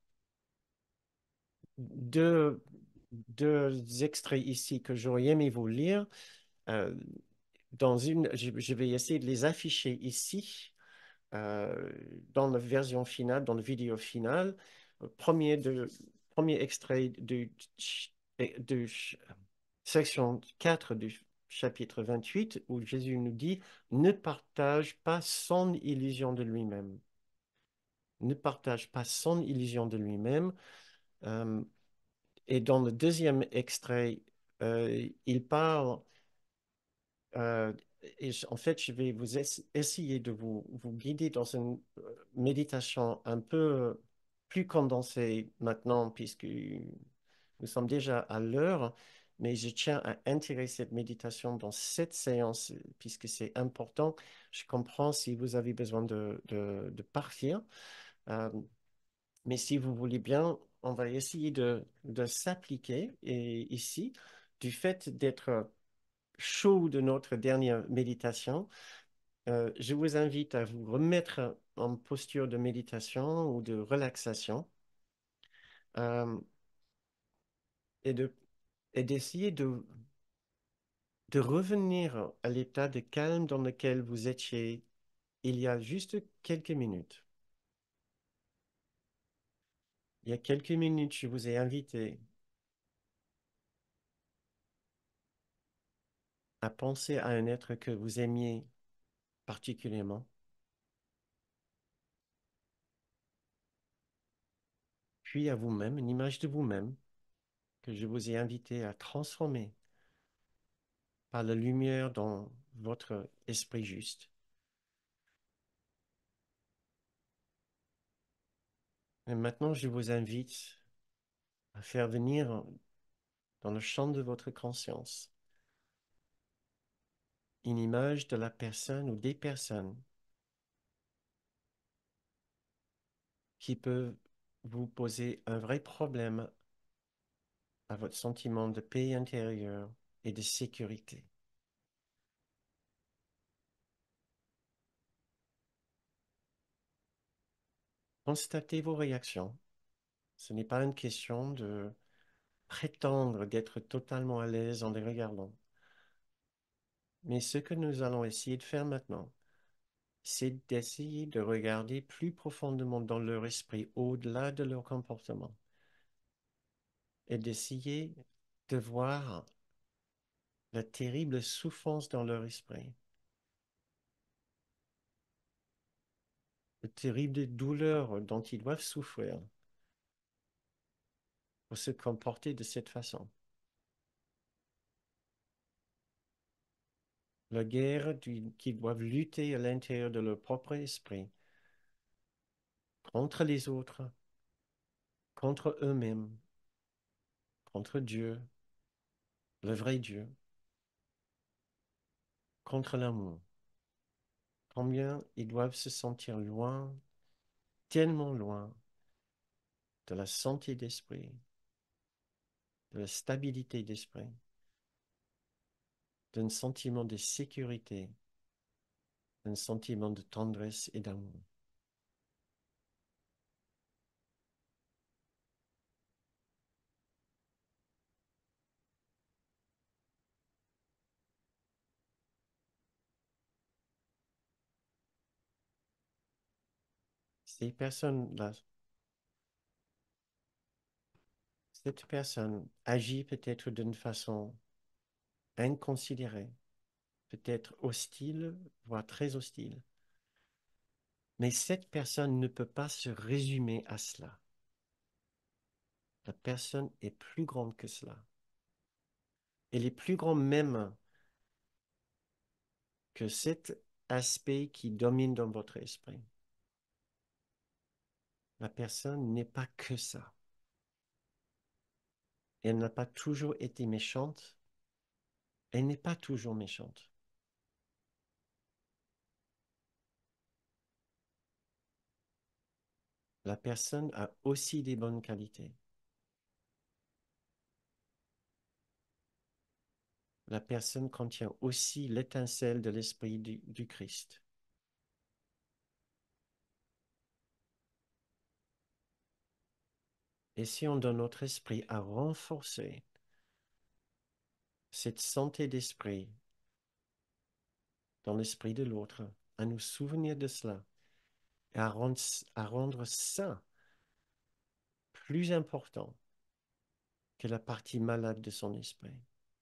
deux, deux extraits ici que j'aurais aimé vous lire. Euh, je vais essayer de les afficher ici, euh, dans la version finale, dans la vidéo finale. Premier, premier extrait de section 4 du chapitre 28, où Jésus nous dit, ne partage pas son illusion de lui-même. Ne partage pas son illusion de lui-même. Euh, et dans le deuxième extrait, il parle, euh, en fait, je vais essayer de vous guider dans une méditation un peu plus condensée maintenant, puisque nous sommes déjà à l'heure, mais je tiens à intégrer cette méditation dans cette séance puisque c'est important. Je comprends si vous avez besoin de partir, euh, mais si vous voulez bien, on va essayer de s'appliquer. Et ici, du fait d'être chaud de notre dernière méditation, je vous invite à vous remettre en posture de méditation ou de relaxation euh, et de, et d'essayer de revenir à l'état de calme dans lequel vous étiez il y a juste quelques minutes. Il y a quelques minutes, je vous ai invité à penser à un être que vous aimiez particulièrement, puis à vous-même, une image de vous-même que je vous ai invité à transformer par la lumière dans votre esprit juste. Et maintenant, je vous invite à faire venir dans le champ de votre conscience une image de la personne ou des personnes qui peuvent vous poser un vrai problème à votre sentiment de paix intérieure et de sécurité. Constatez vos réactions. Ce n'est pas une question de prétendre d'être totalement à l'aise en les regardant. Mais ce que nous allons essayer de faire maintenant, c'est d'essayer de regarder plus profondément dans leur esprit, au-delà de leur comportement, et d'essayer de voir la terrible souffrance dans leur esprit, la terrible douleur dont ils doivent souffrir pour se comporter de cette façon. La guerre qu'ils doivent lutter à l'intérieur de leur propre esprit contre les autres, contre eux-mêmes, contre Dieu, le vrai Dieu, contre l'amour. Combien ils doivent se sentir loin, tellement loin de la santé d'esprit, de la stabilité d'esprit, d'un sentiment de sécurité, d'un sentiment de tendresse et d'amour. Ces personnes-là, cette personne agit peut-être d'une façon inconsidérée, peut-être hostile, voire très hostile. Mais cette personne ne peut pas se résumer à cela. La personne est plus grande que cela. Elle est plus grande même que cet aspect qui domine dans votre esprit. La personne n'est pas que ça. Elle n'a pas toujours été méchante. Elle n'est pas toujours méchante. La personne a aussi des bonnes qualités. La personne contient aussi l'étincelle de l'esprit du Christ. Et si on donne notre esprit à renforcer cette santé d'esprit dans l'esprit de l'autre, à nous souvenir de cela, et à rendre ça plus important que la partie malade de son esprit.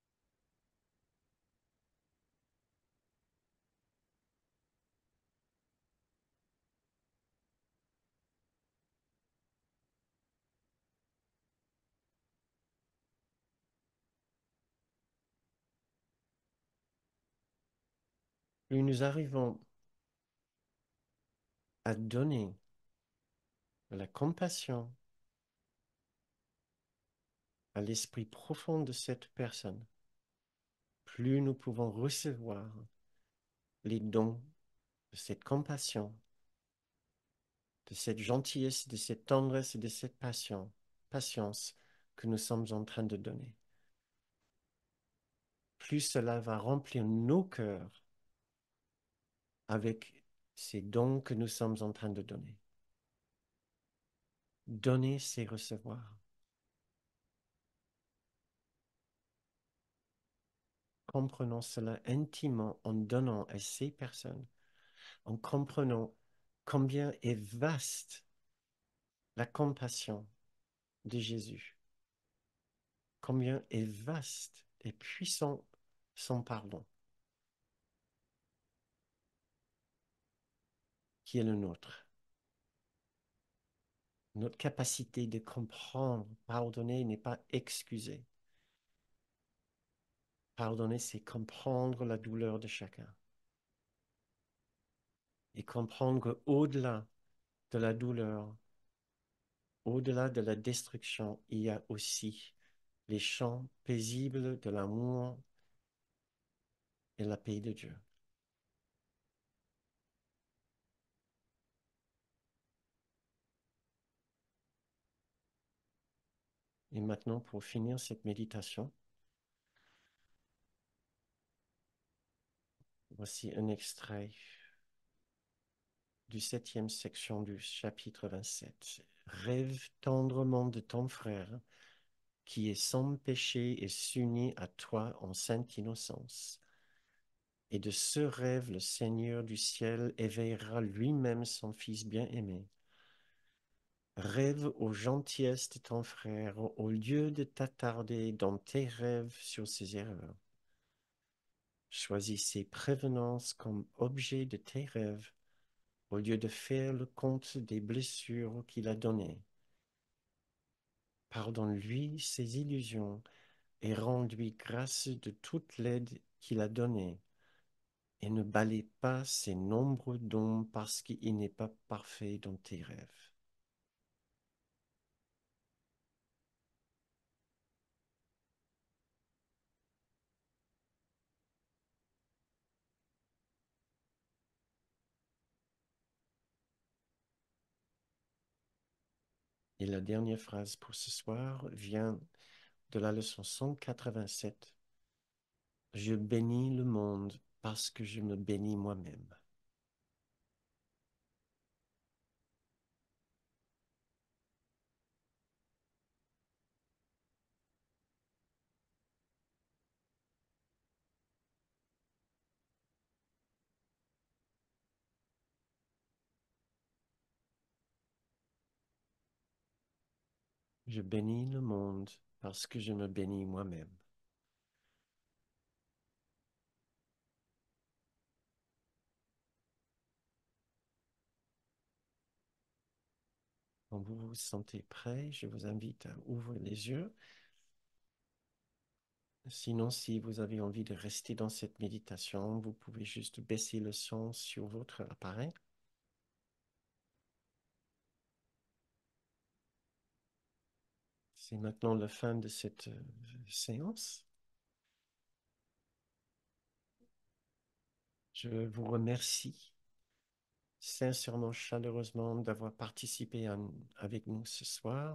Plus nous arrivons à donner de la compassion à l'esprit profond de cette personne, plus nous pouvons recevoir les dons de cette compassion, de cette gentillesse, de cette tendresse et de cette passion patience que nous sommes en train de donner, plus cela va remplir nos cœurs avec ces dons que nous sommes en train de donner. Donner, c'est recevoir. Comprenons cela intimement en donnant à ces personnes, en comprenant combien est vaste la compassion de Jésus, combien est vaste et puissant son pardon, qui est le nôtre. Notre capacité de comprendre, pardonner n'est pas excuser. Pardonner, c'est comprendre la douleur de chacun et comprendre qu'au-delà de la douleur, au-delà de la destruction, il y a aussi les champs paisibles de l'amour et la paix de Dieu. Et maintenant, pour finir cette méditation, voici un extrait du 7e section du chapitre 27. Rêve tendrement de ton frère qui est sans péché et s'unit à toi en sainte innocence. Et de ce rêve, le Seigneur du ciel éveillera lui-même son Fils bien-aimé. Rêve aux gentillesses de ton frère au lieu de t'attarder dans tes rêves sur ses erreurs. Choisis ses prévenances comme objet de tes rêves au lieu de faire le compte des blessures qu'il a données. Pardonne-lui ses illusions et rends-lui grâce de toute l'aide qu'il a donnée. Et ne balaie pas ses nombreux dons parce qu'il n'est pas parfait dans tes rêves. Et la dernière phrase pour ce soir vient de la leçon 187. Je bénis le monde parce que je me bénis moi-même. Je bénis le monde parce que je me bénis moi-même. Quand vous vous sentez prêt, je vous invite à ouvrir les yeux. Sinon, si vous avez envie de rester dans cette méditation, vous pouvez juste baisser le son sur votre appareil. C'est maintenant la fin de cette séance. Je vous remercie sincèrement, chaleureusement d'avoir participé avec nous ce soir.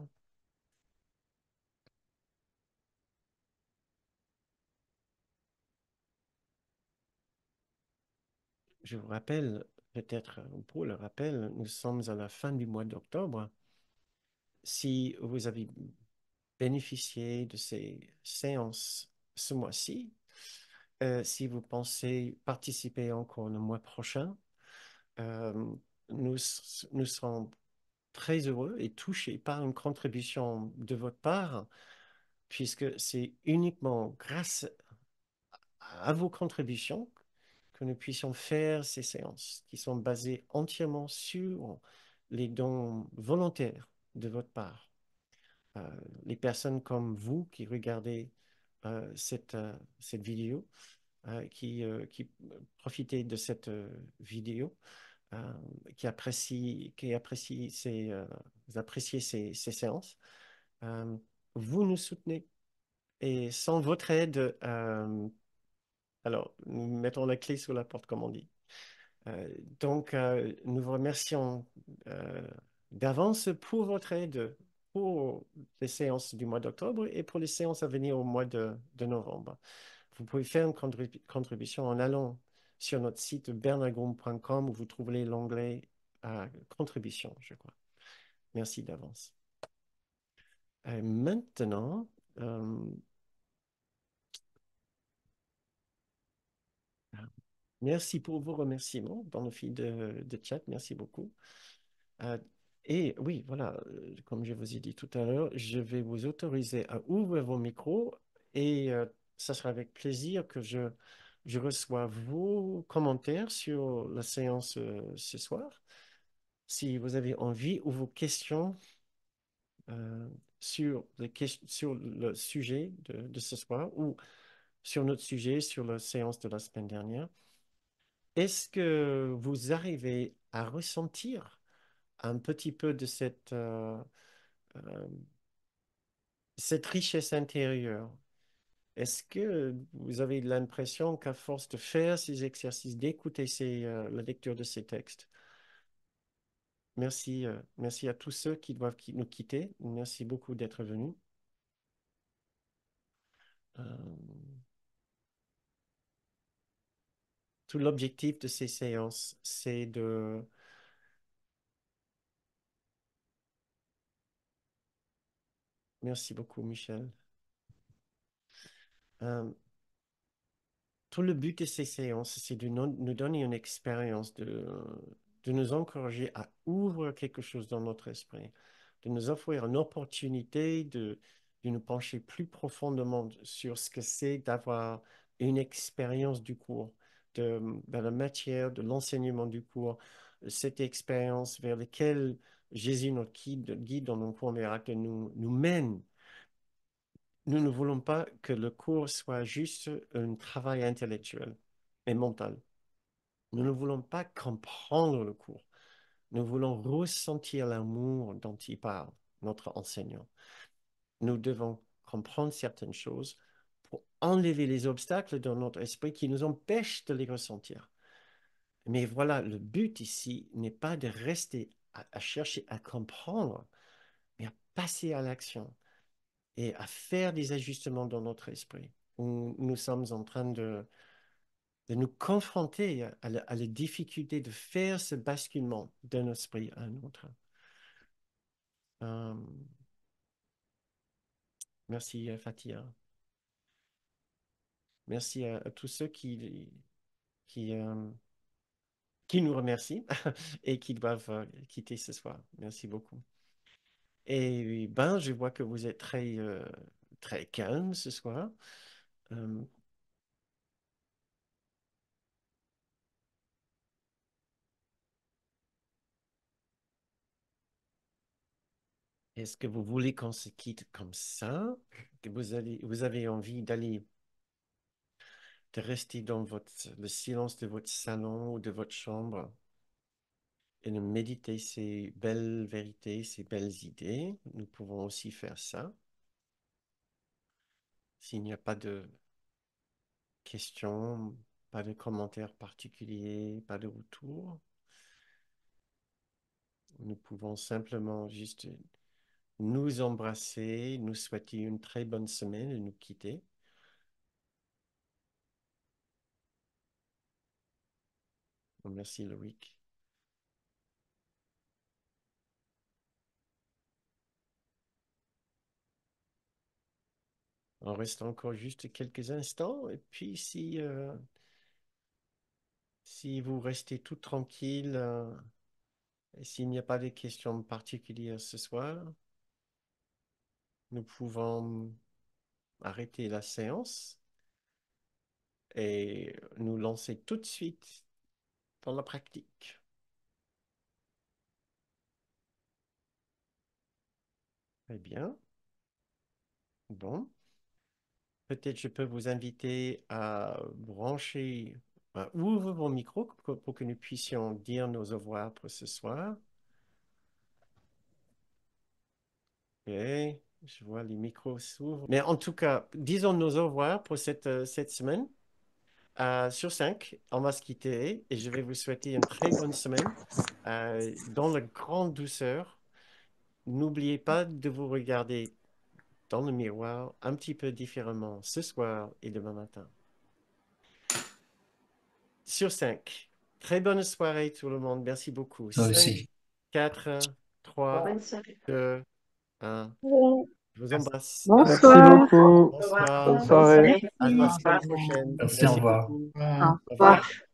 Je vous rappelle, peut-être pour le rappel, nous sommes à la fin du mois d'octobre. Si vous avez bénéficié de ces séances ce mois-ci, si vous pensez participer encore le mois prochain, euh, nous, nous serons très heureux et touchés par une contribution de votre part, puisque c'est uniquement grâce à vos contributions que nous puissions faire ces séances qui sont basées entièrement sur les dons volontaires de votre part. Euh, les personnes comme vous qui regardez cette vidéo, qui profitez de cette vidéo, euh, qui apprécie vous appréciez ces séances, euh, vous nous soutenez. Et sans votre aide, alors, nous mettons la clé sous la porte, comme on dit. Donc, nous vous remercions euh, d'avance pour votre aide pour les séances du mois d'octobre et pour les séances à venir au mois de novembre. Vous pouvez faire une contribution en allant sur notre site bernardgroom.com où vous trouverez l'onglet contribution, je crois. Merci d'avance. Maintenant, euh, merci pour vos remerciements dans le fil de chat. Merci beaucoup. Euh, et oui, voilà, comme je vous ai dit tout à l'heure, je vais vous autoriser à ouvrir vos micros et ça sera avec plaisir que je reçois vos commentaires sur la séance ce soir. Si vous avez envie ou vos questions euh, sur le sujet de ce soir ou sur notre sujet, sur la séance de la semaine dernière, est-ce que vous arrivez à ressentir un petit peu de euh, cette richesse intérieure? Est-ce que vous avez l'impression qu'à force de faire ces exercices, d'écouter la lecture de ces textes, merci, merci à tous ceux qui doivent nous quitter. Merci beaucoup d'être venus. Euh, Tout l'objectif de ces séances, c'est de... Merci beaucoup, Michel. Euh, Tout le but de ces séances, c'est de nous donner une expérience, de nous encourager à ouvrir quelque chose dans notre esprit, de nous offrir une opportunité de nous pencher plus profondément sur ce que c'est d'avoir une expérience du cours, de la matière, de l'enseignement du cours, cette expérience vers laquelle Jésus, notre guide dans nos cours miracles, nous mène. Nous ne voulons pas que le cours soit juste un travail intellectuel et mental. Nous ne voulons pas comprendre le cours. Nous voulons ressentir l'amour dont il parle, notre enseignant. Nous devons comprendre certaines choses pour enlever les obstacles dans notre esprit qui nous empêchent de les ressentir. Mais voilà, le but ici n'est pas de rester à chercher à comprendre, mais à passer à l'action et à faire des ajustements dans notre esprit. Nous sommes en train de nous confronter à la difficulté de faire ce basculement d'un esprit à un autre. Euh, Merci Fatia. Merci à tous ceux qui, euh, qui nous remercient et qui doivent quitter ce soir. Merci beaucoup. Et ben, je vois que vous êtes très calme ce soir. Euh, Est-ce que vous voulez qu'on se quitte comme ça? Que vous avez envie de rester dans le silence de votre salon ou de votre chambre et de méditer ces belles vérités, ces belles idées? Nous pouvons aussi faire ça. S'il n'y a pas de questions, pas de commentaires particuliers, pas de retour, nous pouvons simplement juste nous embrasser, nous souhaiter une très bonne semaine et nous quitter. Merci Loïc. On reste encore juste quelques instants et puis si vous restez tout tranquille, et s'il n'y a pas de questions particulières ce soir, nous pouvons arrêter la séance et nous lancer tout de suite dans la pratique. Très bien. Bon, peut-être je peux vous inviter à brancher, à ouvrir vos micros pour que nous puissions dire nos au revoir pour ce soir. Ok, je vois les micros s'ouvrent. Mais en tout cas, disons nos au revoir pour cette semaine. Sur 5, on va se quitter et je vais vous souhaiter une très bonne semaine dans la grande douceur n'oubliez pas de vous regarder dans le miroir un petit peu différemment ce soir et demain matin. Sur 5. Très bonne soirée tout le monde. Merci beaucoup. Toi 5, aussi. 4, 3, 2, 1. Je vous embrasse. Merci beaucoup. Bonsoir. Bonne soirée. À la semaine prochaine. Merci, au Merci revoir. beaucoup. Au Au revoir. revoir.